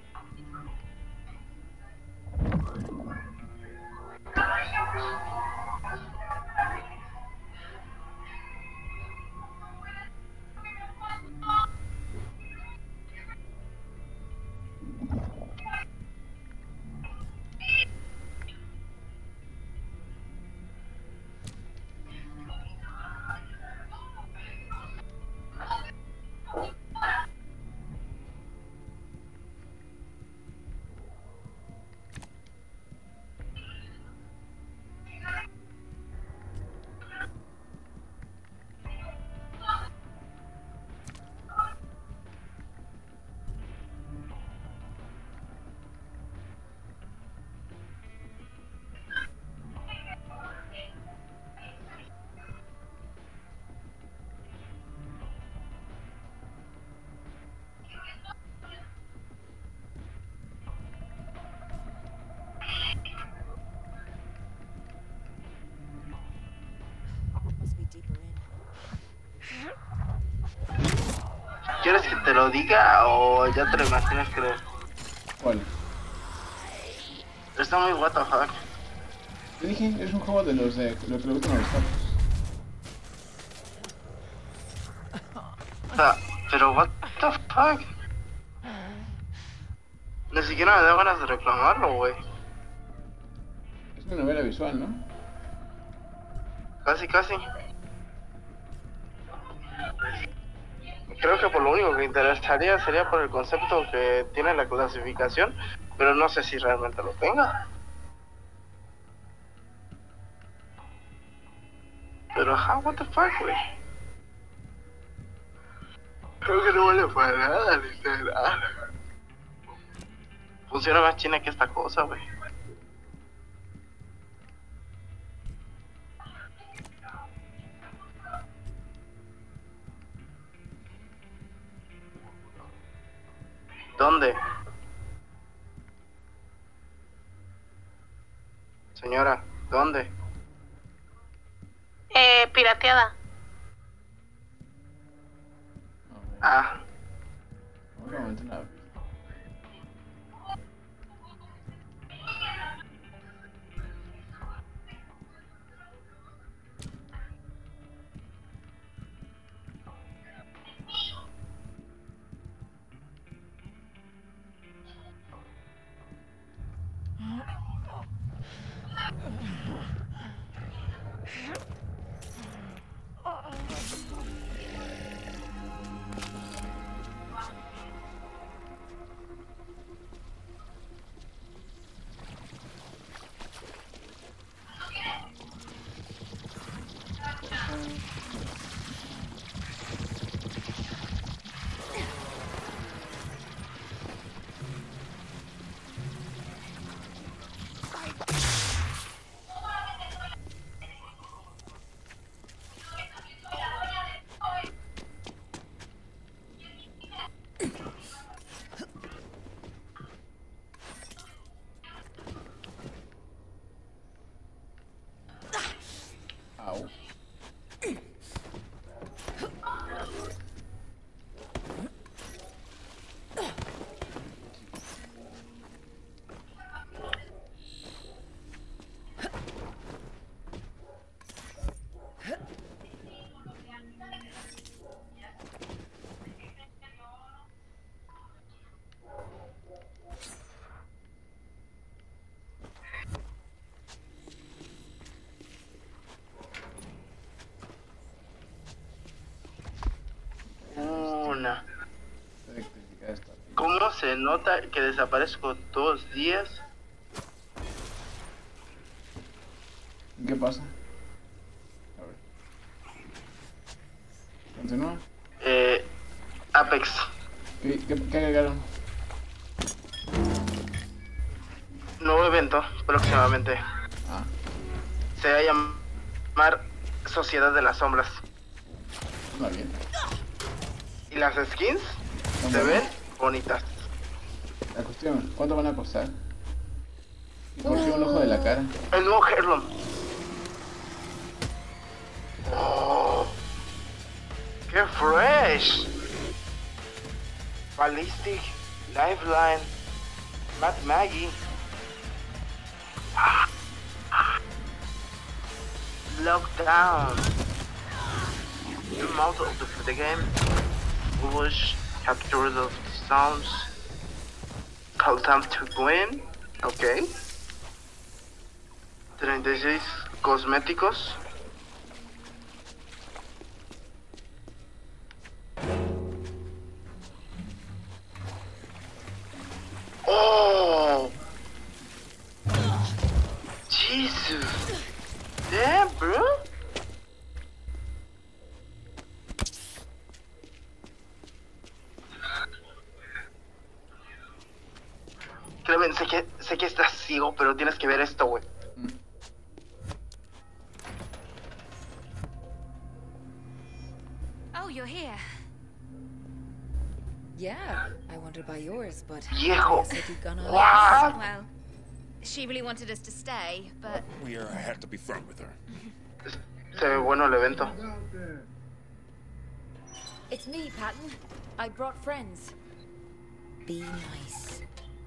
Must be deeper in. ¿Quieres que te lo diga o ya te lo imaginas, creo? ¿Cuál? Está muy what the fuck. Te dije, es un juego de los de lo que le gustan a los japos. O sea, pero what the fuck. Ni siquiera me da ganas de reclamarlo, güey. Es una novela visual, ¿no? Casi, casi. Creo que por lo único que interesaría sería por el concepto que tiene la clasificación, pero no sé si realmente lo tenga. Pero ajá, what the fuck, güey. Creo que no vale para nada, literal. Funciona más china que esta cosa, güey. ¿Dónde? Señora, ¿dónde? Pirateada. Ah, Obviamente nada. ¿Cómo se nota que desaparezco 2 días? ¿Qué pasa? A ver. Continúa. Apex. ¿Qué agregaron? Nuevo evento próximamente. Ah. Se va a llamar Sociedad de las Sombras. Está bien. Y las skins se ven bonitas. La cuestión, ¿cuánto van a costar? ¿Y por qué un ojo de la cara? El nuevo Herlon. Oh, ¡qué fresh! Ballistic, Lifeline, Matt Maggie. Lockdown. New model of the game. Bush, captures of sounds. Call time to win. Ok. 36 cosméticos. Oh! Jesus! Damn, bro! Clemen, sé que estás ciego, pero tienes que ver esto, güey. Oh, you're here. Yeah, I wanted to buy yours, but Viejo. I said you'd gone on. What? Well, she really wanted us to stay, but We had to be firm with her. Se ve bueno el evento. it's me, Patton. I brought friends. Be nice.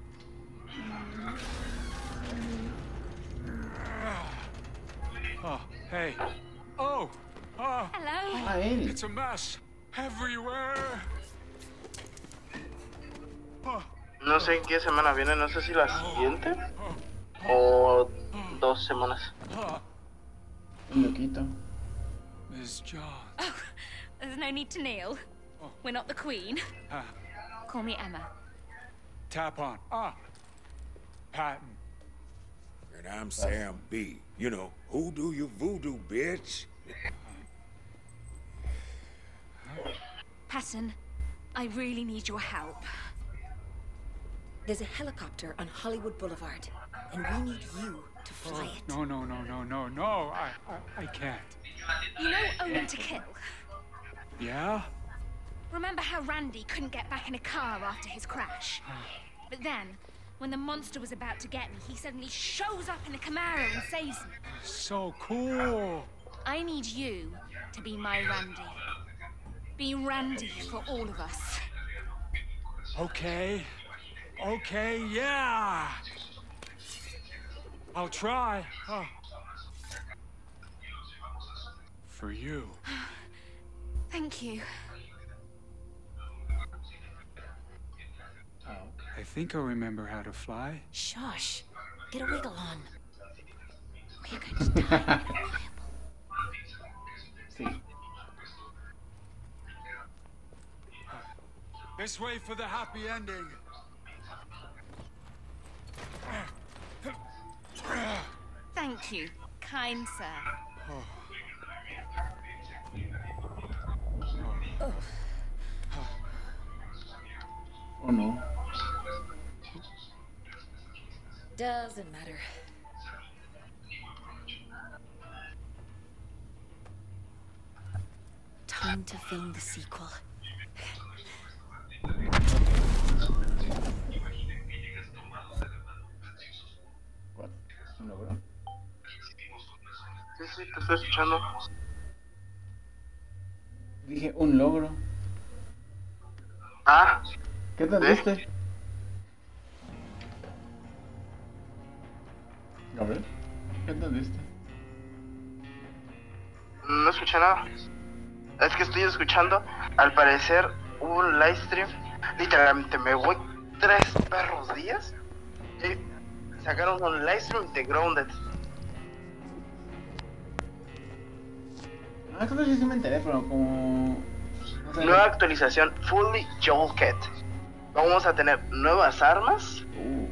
Oh, hey. Oh! Oh! Hello. Ah, él. It's a mess. Everywhere. Oh. No sé en qué semana viene, no sé si la siguiente o 2 semanas. Un loquito. Miss Jones. Oh, there's no need to kneel. We're not the Queen. Ah, Call me Emma. tap on. Ah. Patton. And I'm Sam B. You know, who do you voodoo, bitch? Patton, I really need your help. There's a helicopter on Hollywood Boulevard, and we need you to fly it. No. I can't. You know Omen to Kill? Yeah? Remember how Randy couldn't get back in a car after his crash? But then, when the monster was about to get me, he suddenly shows up in a Camaro and saves me. So cool. I need you to be my Randy. Be Randy for all of us. Okay, yeah. I'll try. Oh. For you. Thank you. I think I remember how to fly. Shush. Get a wiggle on. We're going to die. Sí. This way for the happy ending. Thank you, kind sir. ¿O no? Doesn't matter. Time to film the sequel. ¿Cuál? ¿Un logro? Sí, te estoy escuchando. Dije un logro. Ah, ¿Qué entendiste? Gabriel, ¿qué entendiste? no escuché nada. Es que estoy escuchando. Al parecer hubo un live stream. Literalmente me voy 3 perros días. Y sacaron un live stream de Grounded. Ah, creo que sí me enteré, pero como... no sé. Nueva actualización, Fully Joel Cat. Vamos a tener nuevas armas,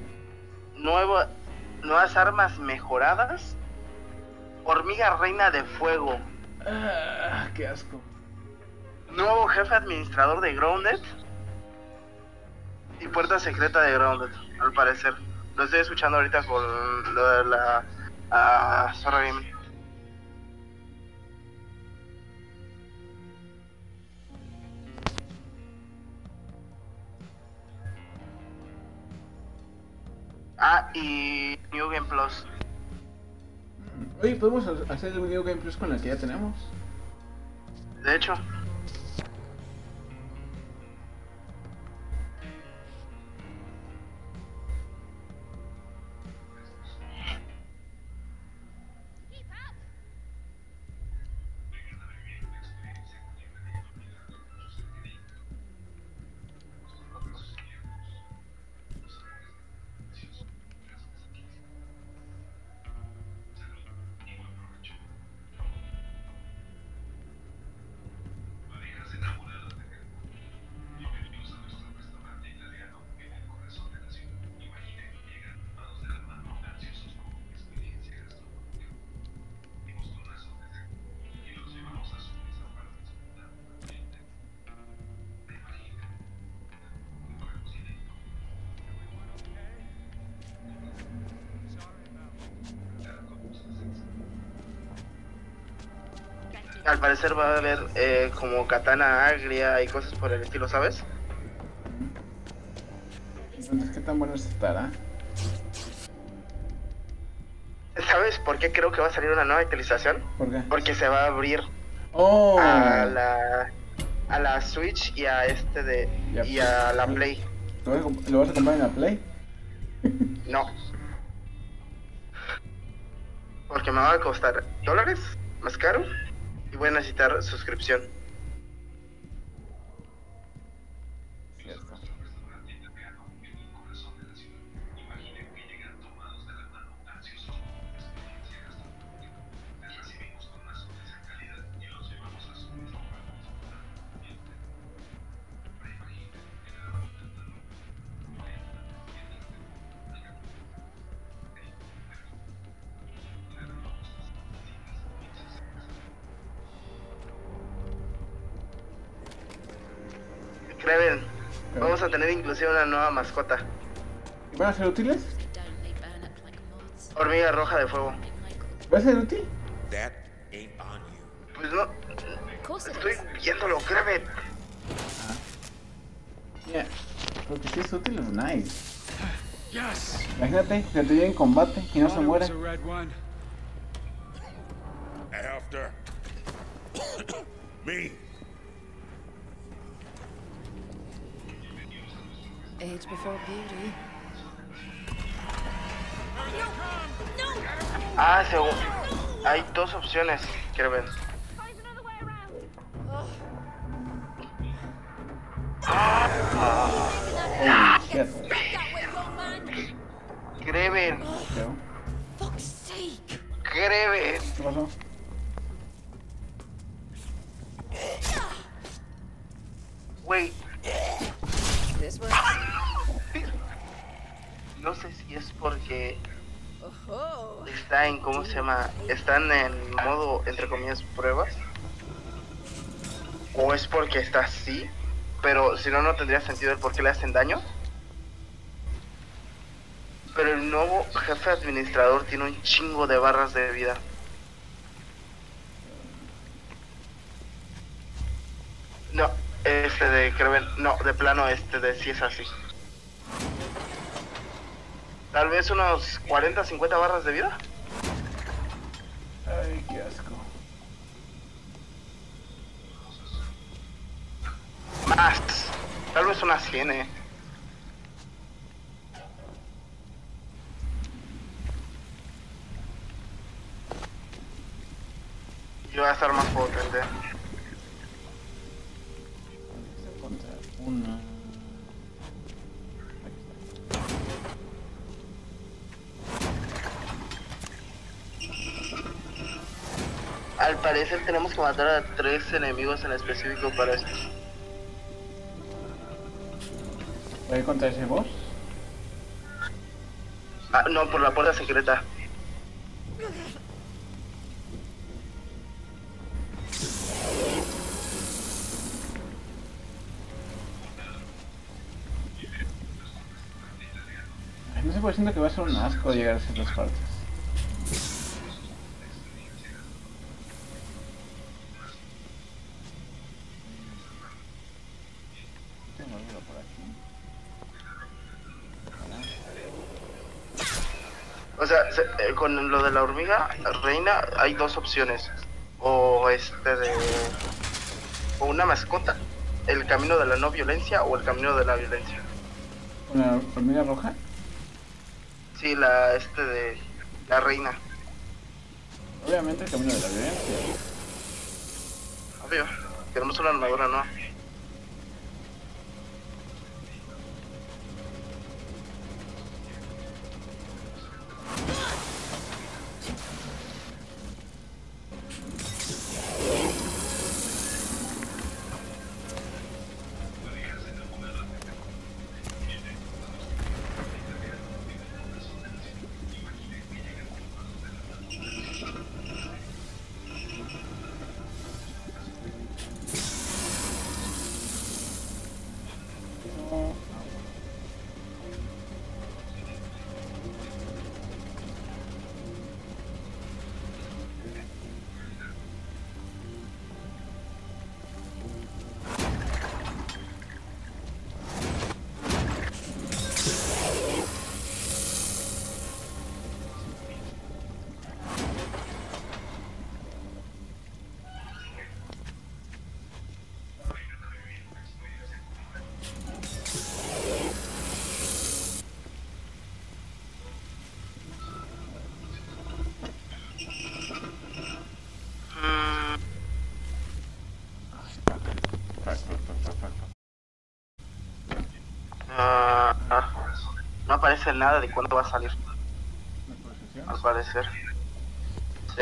nuevas armas mejoradas, hormiga reina de fuego, Qué asco. nuevo jefe administrador de Grounded y puerta secreta de Grounded, al parecer. Lo estoy escuchando ahorita por lo de la Zorra Gaming. Ah, y New Game Plus. Oye, ¿podemos hacer el Video Game Plus con el que ya tenemos? De hecho. Al parecer va a haber como katana agria y cosas por el estilo, ¿sabes? Entonces, ¿qué tan bueno estará? ¿Sabes por qué creo que va a salir una nueva actualización? ¿Por qué? Porque se va a abrir ¡Oh! a la Switch y a y a la Play. ¿Lo vas a comprar en la Play? No. Porque me va a costar $, más caro, y voy a necesitar suscripción. Cierto. Creven, vamos a tener inclusive una nueva mascota. ¿Y van a ser útiles? Hormiga roja de fuego. ¿Va a ser útil? That ain't on you. Pues no, estoy viéndolo, Creven. Yeah. Porque si es útil es nice. Yes. Imagínate, que te lleve en combate y no se muere. After me. Age before beauty. Ah, hay dos opciones, Creven. Oh, shit. Creven. Creven. ¿Qué pasó? Güey, This works. no sé si es porque Oh. está en, ¿cómo se llama? Están en modo, entre comillas, pruebas. O es porque está así, pero si no, no tendría sentido el por qué le hacen daño. Pero el nuevo jefe administrador tiene un chingo de barras de vida. No, de Creven, no, de plano sí es así. Tal vez unos 40, 50 barras de vida. Ay, qué asco. Más, tal vez unas 100, Yo voy a estar más potente. Contra una. Al parecer tenemos que matar a 3 enemigos en específico para esto. ¿Voy contra ese boss? Ah, no, por la puerta secreta. Ay, no sé por qué siento que va a ser un asco llegar a ciertas partes. O sea, con lo de la hormiga reina hay dos opciones. O o una mascota, el camino de la no violencia o el camino de la violencia. ¿Una hormiga roja? Sí, de la reina. Obviamente el camino de la violencia. Obvio, queremos una armadura, ¿no? No aparece nada de cuándo va a salir. Al parecer. Sí.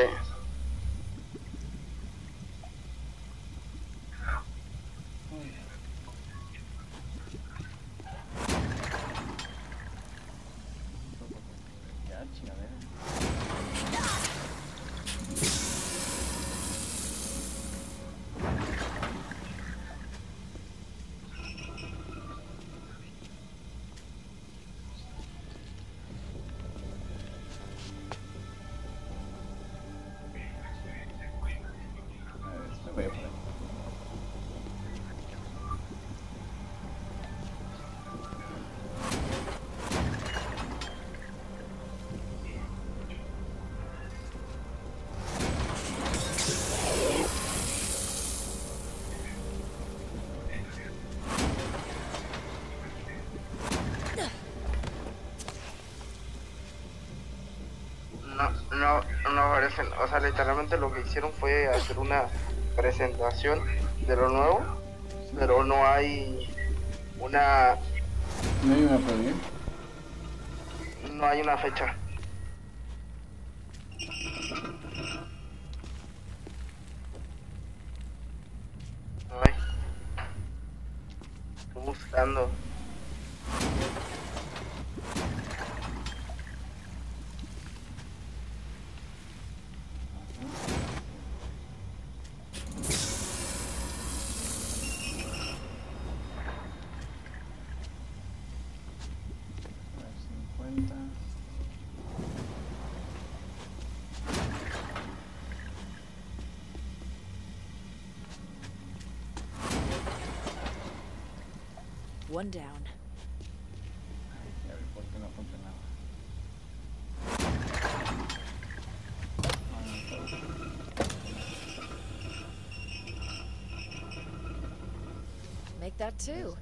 No aparecen, o sea, literalmente lo que hicieron fue hacer una presentación de lo nuevo, pero no hay una... ¿No hay una preview? No hay una fecha. No hay. Estoy buscando. One down. ¿Por qué no funcionaba? Make that two.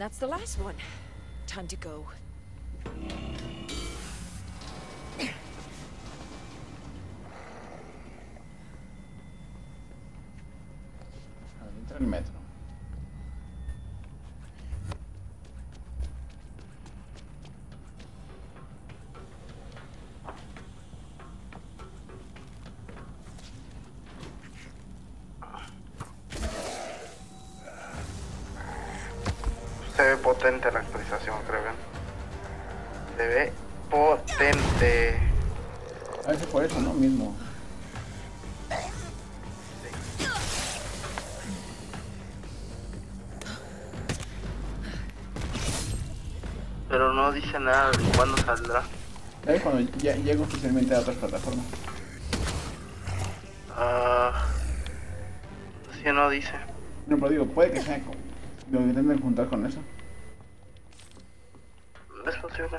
that's the last one. Time to go. Entra el metro. Se ve potente la actualización, creo. Se ve potente. A veces por eso, ¿no? Mismo. Pero no dice nada de cuándo saldrá. ¿Sabes cuando ya llego oficialmente a otras plataformas? Sí, no dice. No, pero digo, puede que sea como... Lo intenten juntar con eso. Es posible.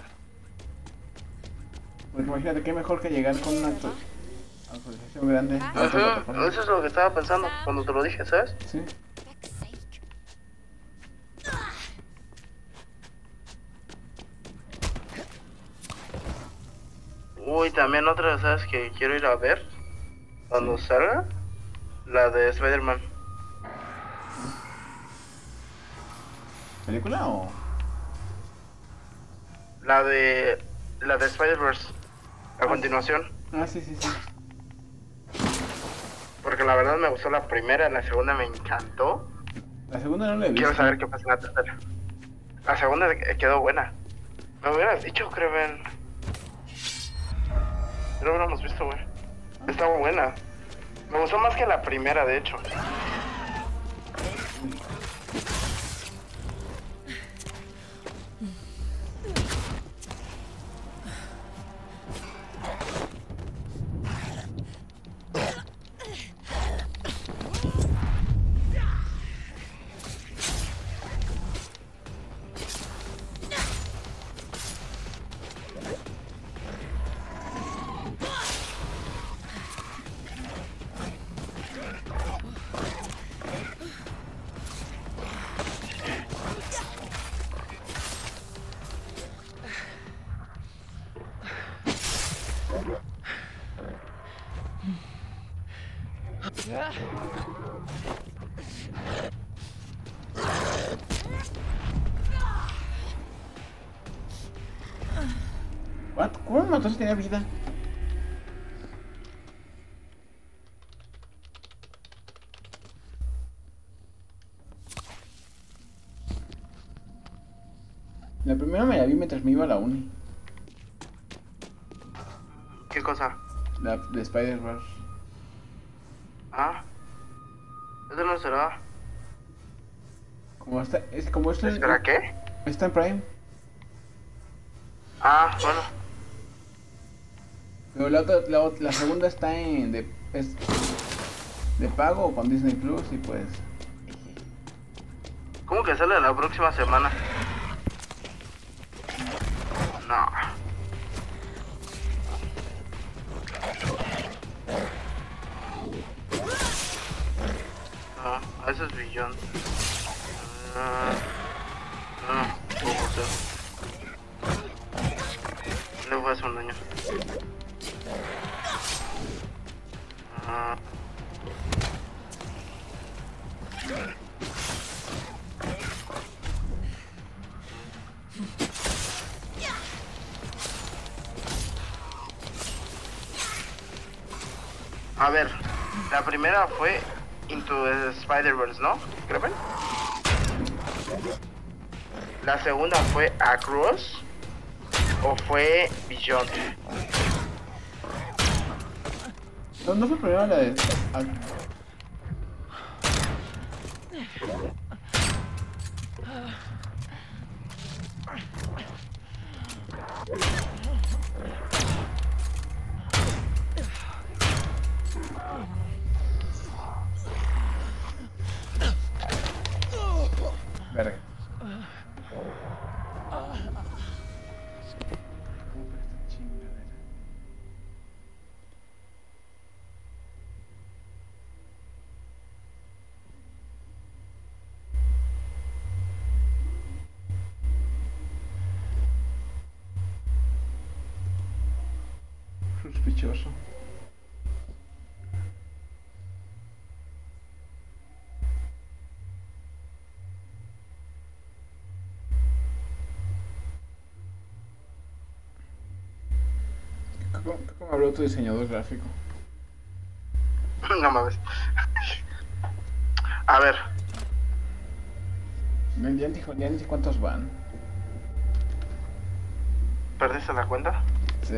Porque imagínate, qué mejor que llegar con una actualización grande. Eso es lo que estaba pensando cuando te lo dije, ¿sabes? Sí. Uy, también otra, ¿sabes? Que quiero ir a ver cuando salga. La de Spider-Man. ¿Película o...? La de Spider-Verse. A continuación. Ah, sí, sí, sí. Porque la verdad me gustó la primera, la segunda me encantó. La segunda no la he visto. Quiero saber qué pasa en la tercera. La segunda quedó buena. Me hubieras dicho, Creven. No lo hubiéramos visto, güey. Estaba buena. Me gustó más que la primera, de hecho. What? ¿Cómo me mató si tenía vida? La primera me la vi mientras me iba a la uni. ¿Qué cosa? La de Spider-Verse. Ah. Eso no será. Como está... Es como esto... ¿Espera qué? Está en Prime. Ah, bueno. Pero la segunda está en... es de pago con Disney Plus y pues... ¿Cómo que sale la próxima semana? No. No, eso es billón. No, ¿cómo ser? Le voy a hacer un daño. A ver, la primera fue Into the Spider-Verse, ¿no? ¿Crepen? La segunda fue Across o fue Beyond. No fue primero la de... Verga. sospechoso. ¿Cómo habló tu diseñador gráfico? No mames. A ver. Ya ni sé cuántos van. ¿Perdiste la cuenta? Sí.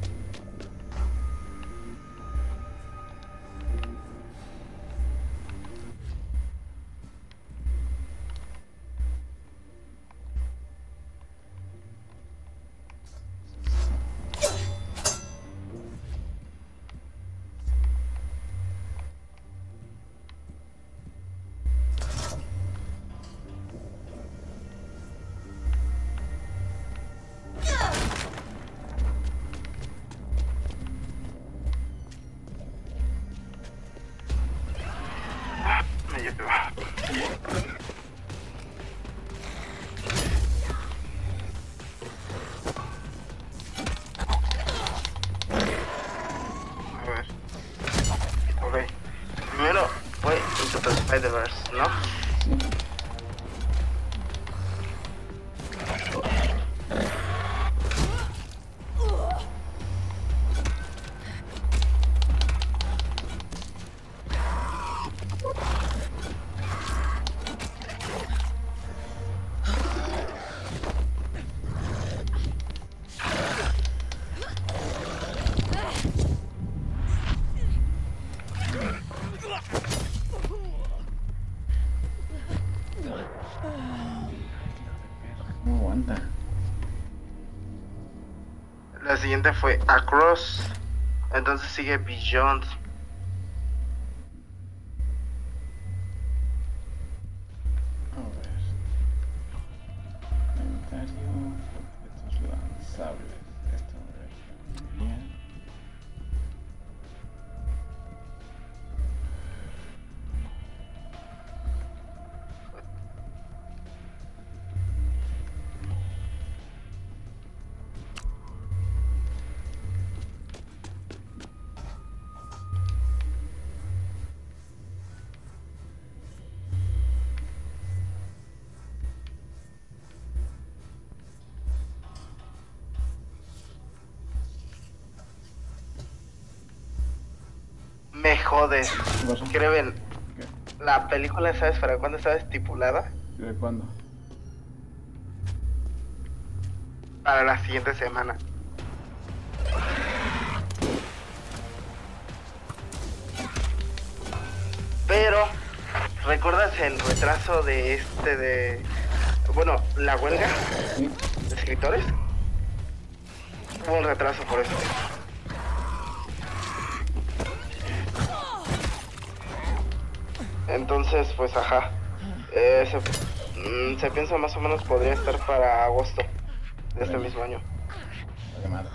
Spider-Verse, ¿no? ¿Cómo aguanta? La siguiente fue Across. Entonces sigue Beyond. A ver. Inventario. Objetos lanzables. Esto bien. Me jodes. ¿Qué pasó? Creven, ¿Qué? la película, ¿sabes para cuándo estaba estipulada? ¿De cuándo? Para la siguiente semana. Pero, ¿recuerdas el retraso de bueno, la huelga ¿Sí? de escritores? Hubo un retraso por eso. Entonces, pues, ajá. Se piensa más o menos podría estar para agosto de este mismo año. Vale, madre.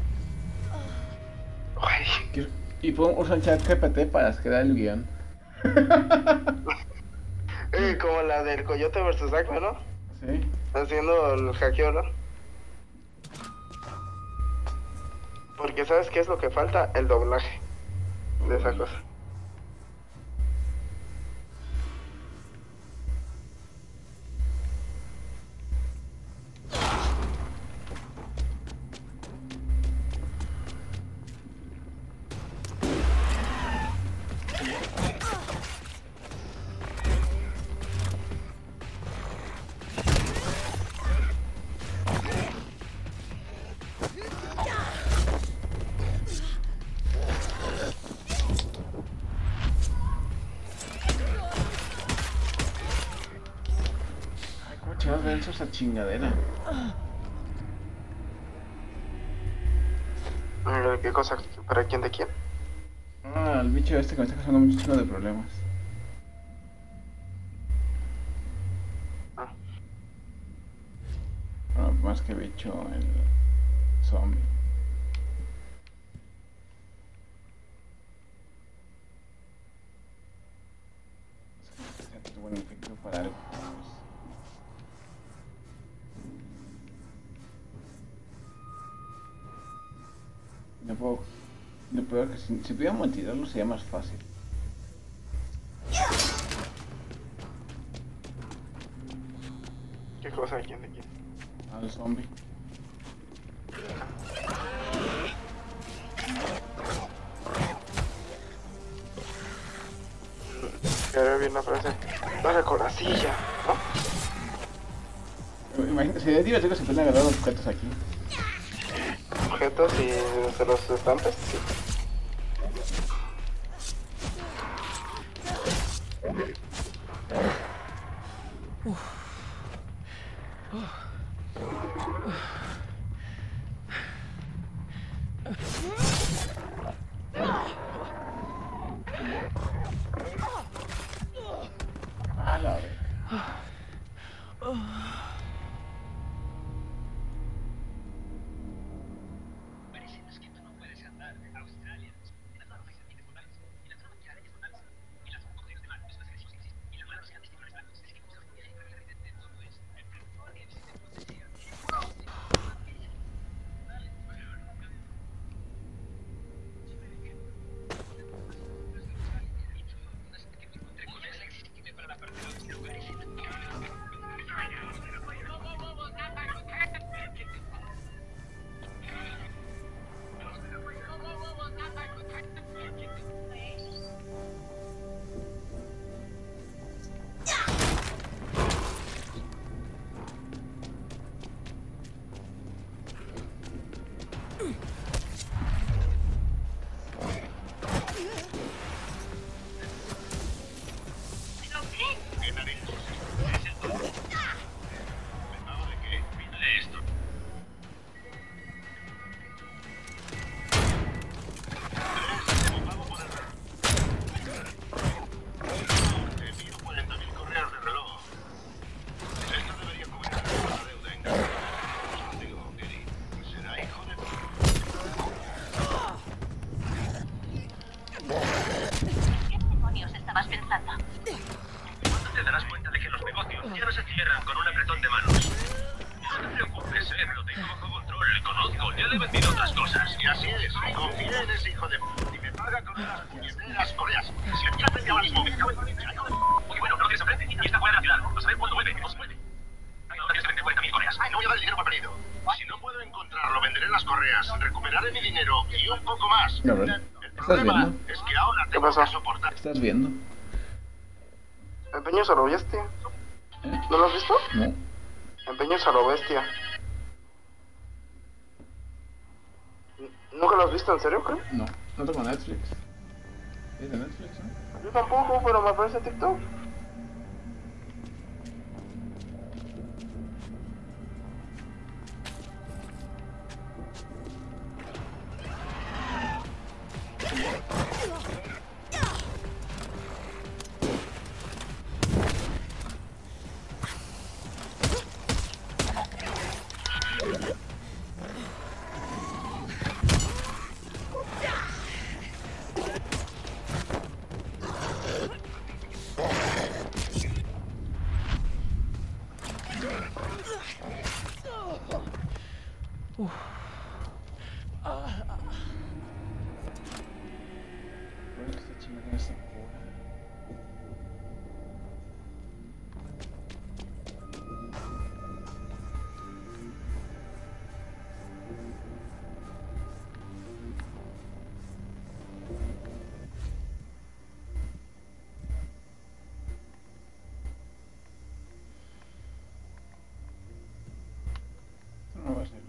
Ay. Y puedo usar ChatGPT para crear el guión. Como la del Coyote versus Aqua, ¿no? Sí. Haciendo el hackeo, ¿no? Porque ¿sabes qué es lo que falta? El doblaje de esa cosa. Ay, ¿cómo chingados ven esa chingadera? ¿Qué cosa? ¿Para quién de quién? Ah, el bicho este que me está causando mucho chingo de problemas. Ah. Bueno, más que bicho, el zombie. Bueno, que quiero parar. No puedo peor que si pudiera multidarlo sería más fácil. ¿Qué cosa? ¿Quién de quién? Al zombie. Quedaría bien la frase. Dale con la silla, ¿no? Imagínate, sería divertido que se pueden agarrar los objetos aquí. Objetos y se los estampes, sí. A la vez. ¿Estás viendo? Empeños a lo bestia. ¿No lo has visto? No. Empeños a lo bestia. ¿Nunca lo has visto? ¿En serio, creo? No, no tengo Netflix. ¿Es de Netflix, no? Yo tampoco, pero me aparece en TikTok. No va a ser útil.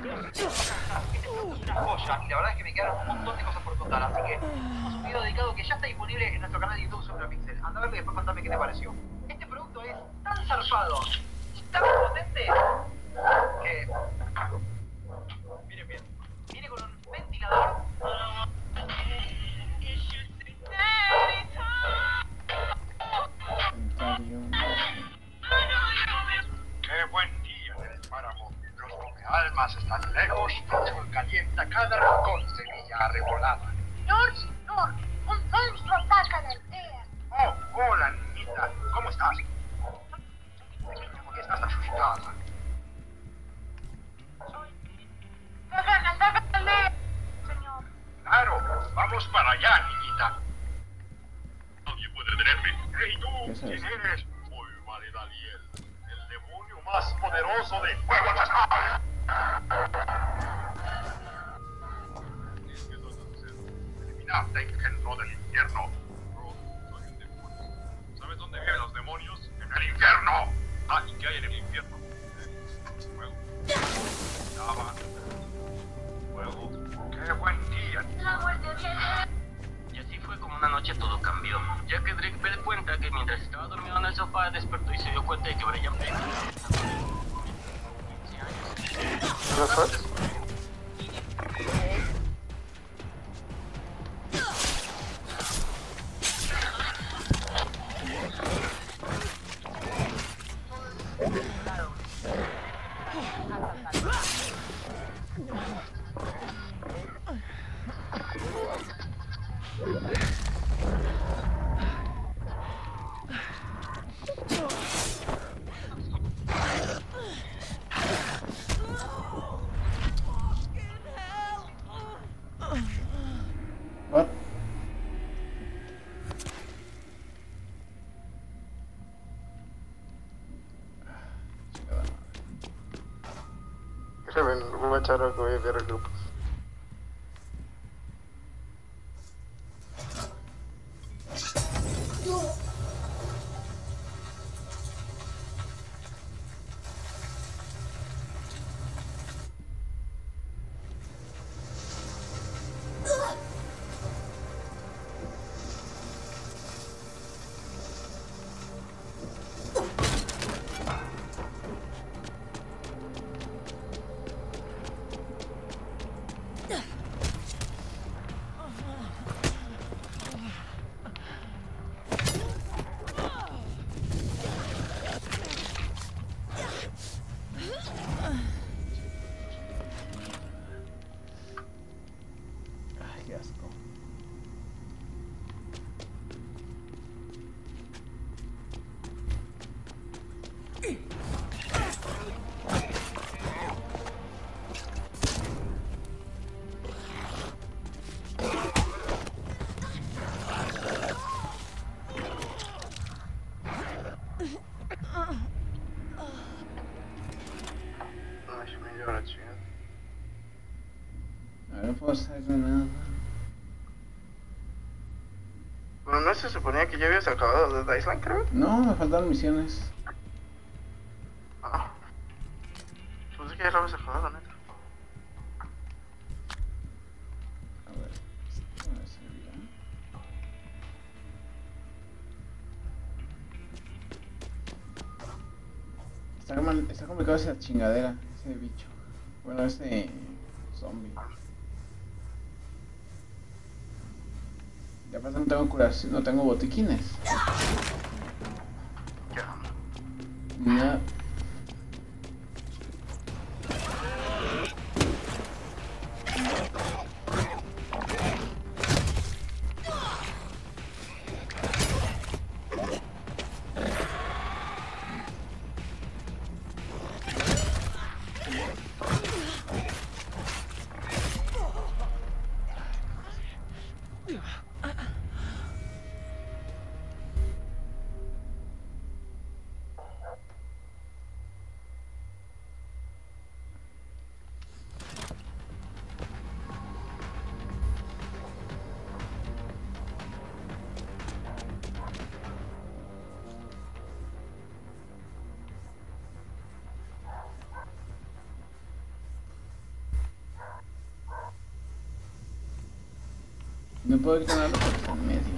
una joya y la verdad es que me quedaron un montón de cosas por contar, así que hicimos un video dedicado que ya está disponible en nuestro canal de YouTube Suprapixel. Anda a verlo y después contame qué te pareció. Este producto es tan zarpado y tan potente que... Miren bien, viene con un ventilador. Qué buen día en el páramo. Los almas están lejos, el sol calienta cada rincón, semilla arrebolada. Señor, señor, un monstruo ataca la aldea. Oh, hola, niñita. ¿Cómo estás? ¿Por qué estás asustada? Ataca la aldea, señor. Claro, vamos para allá, niñita. Nadie puede detenerme. Hey, tú, ¿quién eres? Soy Maledaliel, el demonio más poderoso de Fuego Chascal. Eliminarte, engendro del infierno. Soy un demonio. ¿Sabes dónde viven los demonios? En el infierno. Ah, ¿y qué hay en el infierno? Fuego. Lava. Fuego. Qué buen día. La muerte viene. Y así fue como una noche todo cambió, ya que Drake me di cuenta que mientras estaba dormido en el sofá despertó y se dio cuenta de que Brian Blake What? Voy a echar algo y ver el grupo. Qué asco. Ay, me lleva la chingada. A ver, no puedo hacer nada. Bueno, ¿no se suponía que ya habías acabado de Island, creo? No, me faltan misiones. Ah. Supuse que ya lo habías acabado, neta. A ver, esto me servirá. Está complicado esa chingadera, ese bicho. Bueno, ese zombie. Y aparte no tengo curación, no tengo botiquines. Ni nada. No puedo quitar nada porque está en medio.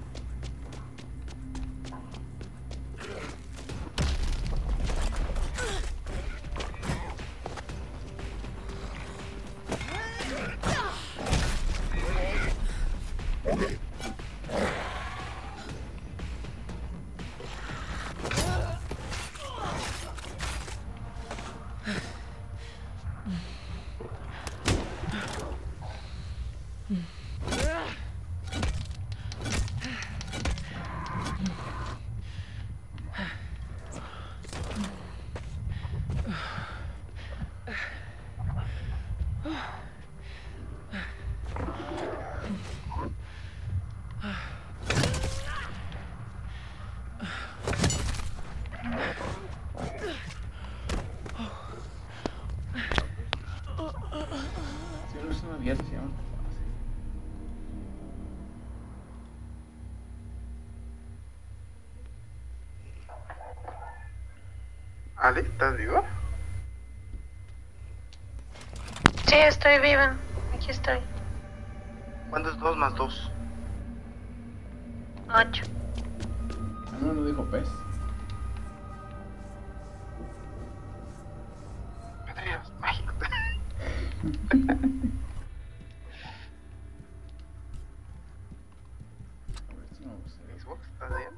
Ale, ¿estás viva? Sí, estoy viva. Aquí estoy. ¿Cuánto es 2 más 2? 8. No, no dijo pez. Pedrillas mágicas. Xbox, ¿estás bien?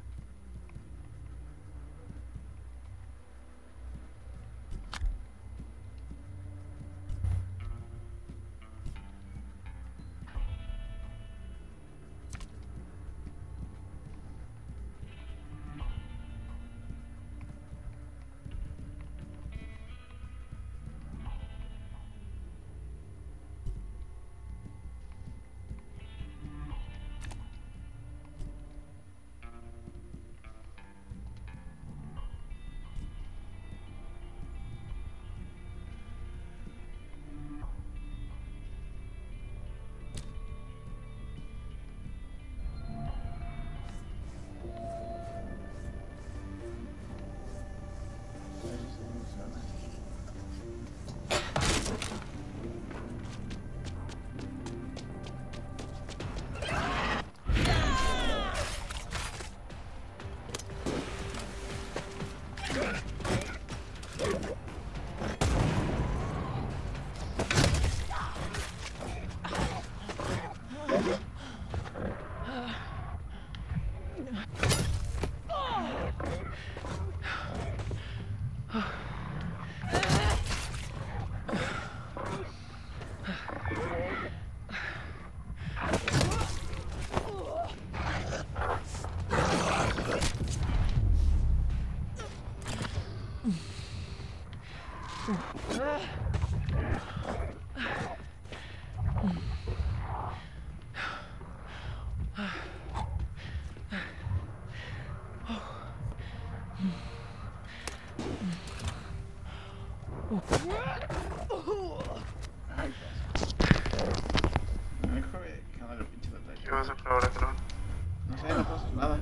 ¿Qué vas a hacer ahora, Cron? No sé, no puedo hacer nada.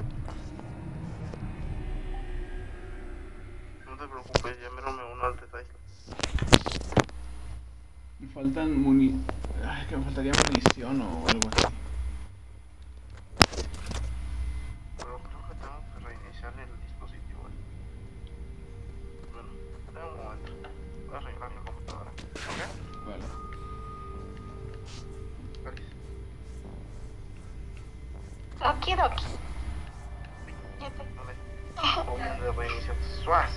No te preocupes, ya me uno al detalle. Me faltan Ay, que me faltaría munición o algo así. Pero creo que tengo que reiniciar el dispositivo. Bueno, espera un momento. Voy a arreglar la computadora. ¿Ok? Vale. Gracias. Okidoki. Vale. De reiniciar. ¡Suaz!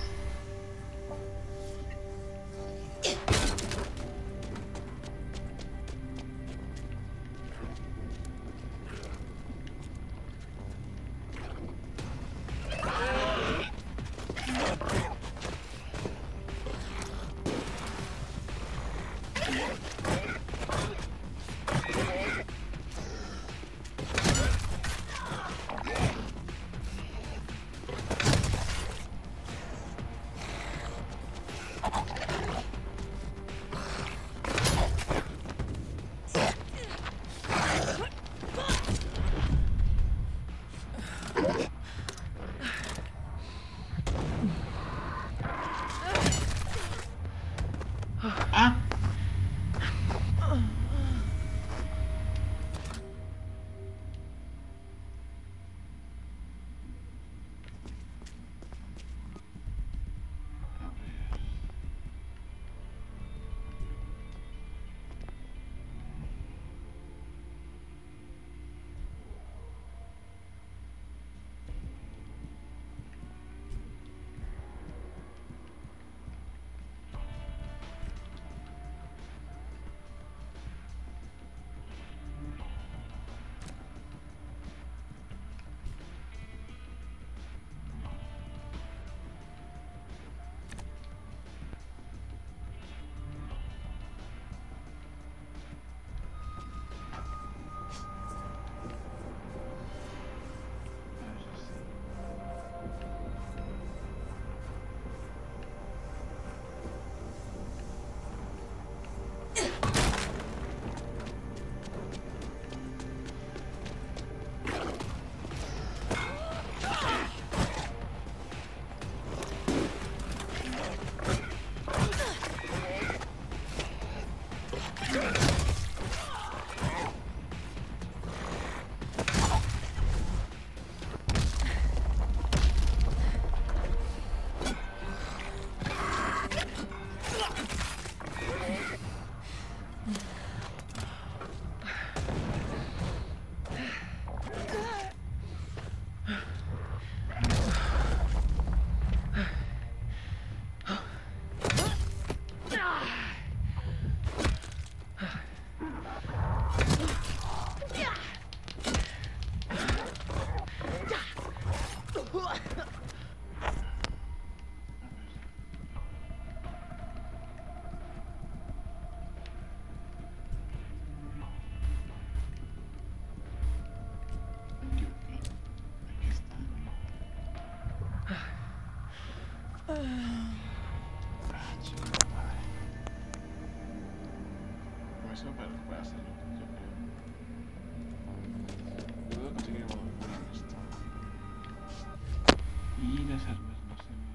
eso para recuperarlo, yo creo. Puedo conseguir modo con esto. Y las armas no se me...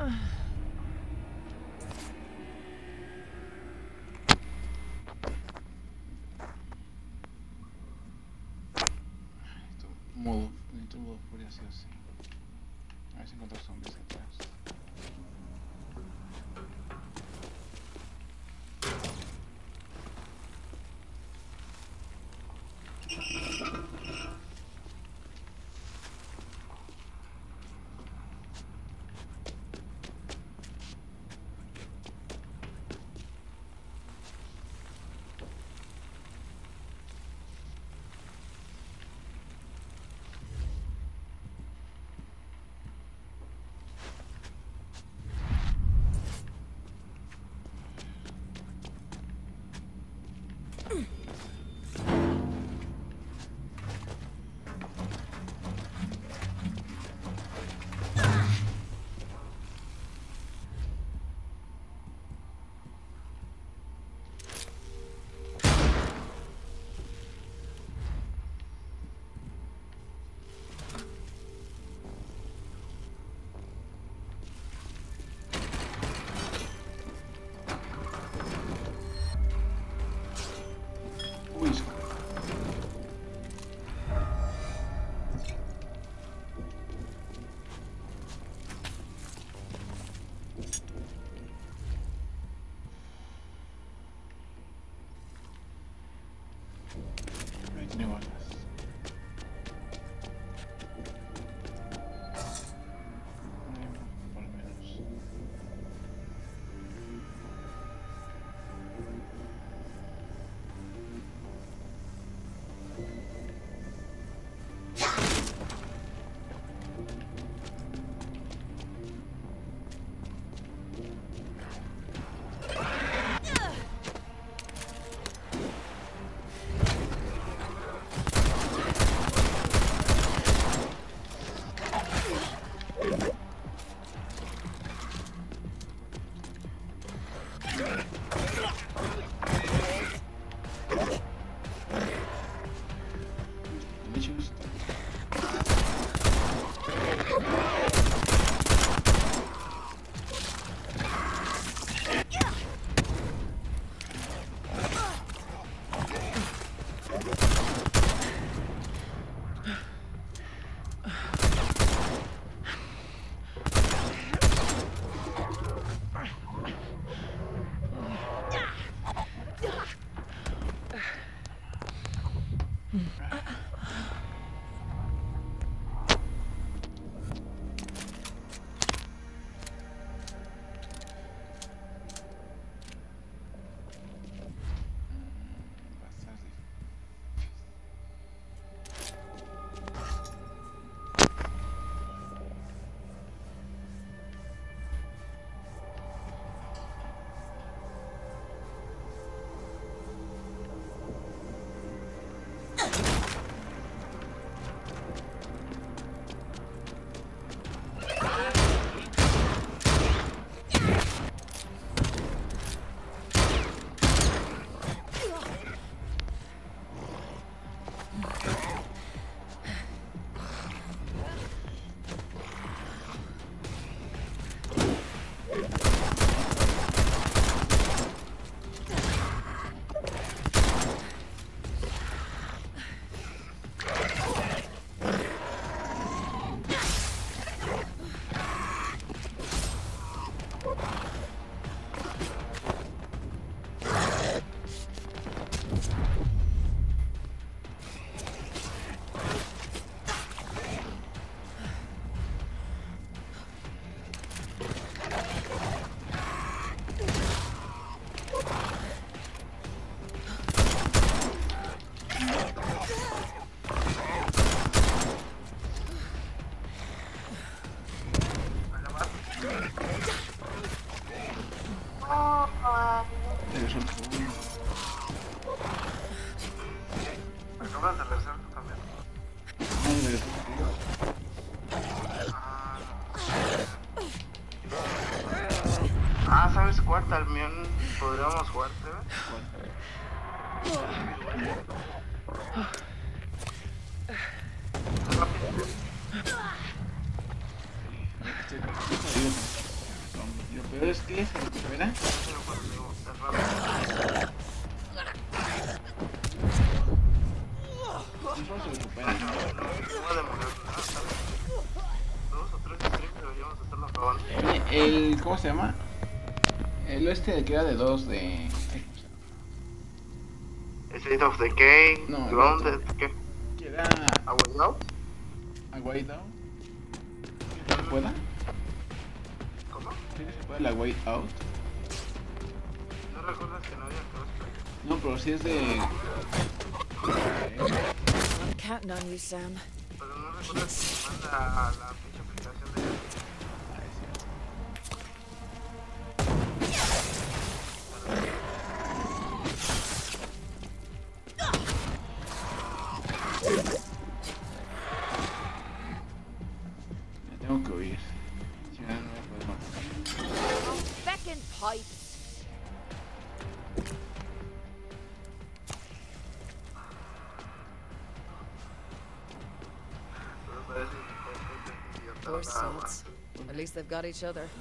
Necesito modo furia sí o sí. A ver si encuentro zombies atrás. Tiene balas. Por lo menos. Acabas de regresar tú también. ¿Sabes cuál también podríamos jugar, TV? Y lo peor es que se recupera. No solo se recupera. ¿Cómo se llama? El de que era de 2 de... State of Decay, no, Grounded, ¿qué? Que era... ¿A Way Out? ¿A Way Out? ¿Se pueda? ¿Cómo? ¿Sí que se puede la Way Out? ¿No recuerdas que no había crossplay? No, pero sí es de... I'm counting on you, Sam. Pero no recuerdas que manda la pinche aplicación de... Tengo que oír. Si no, no voy a poder matar. Oh, feckin' pipes. Poor sods. At least they've got each other.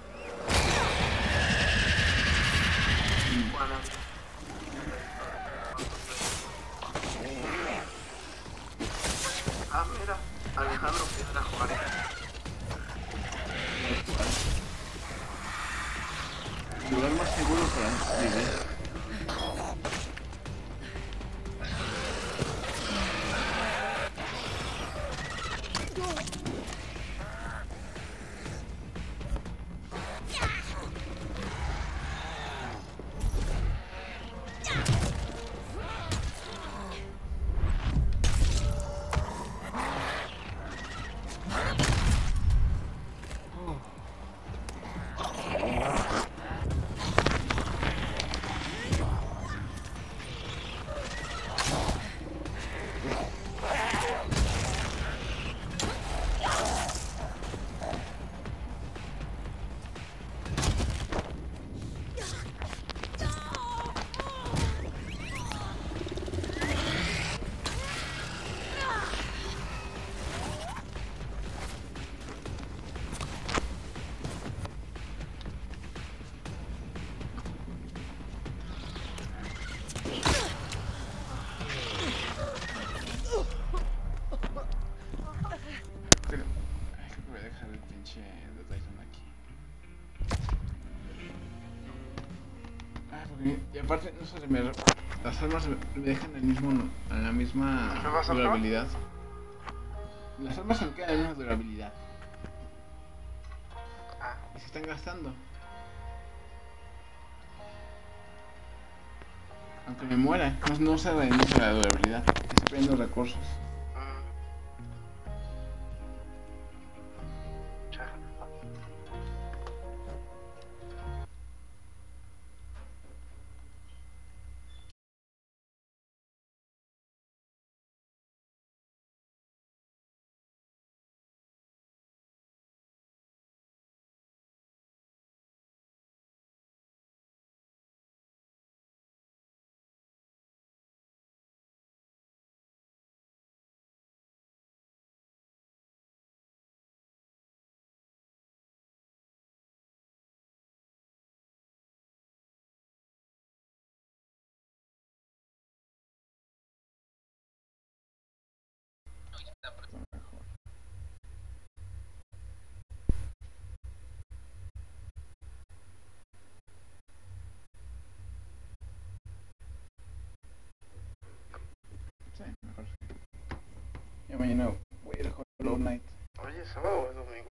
Ah, mira, Alejandro Piedra Juárez. El lugar más seguro para vivir. Y aparte, no sé, las armas me dejan en la misma durabilidad. Las armas se me quedan en la misma durabilidad. Y se están gastando. Aunque me muera, no se reinicia la durabilidad. Estoy perdiendo recursos. Sí, mejor. Ya mañana voy a ir a jugar Hollow Knight. Oye, sábado,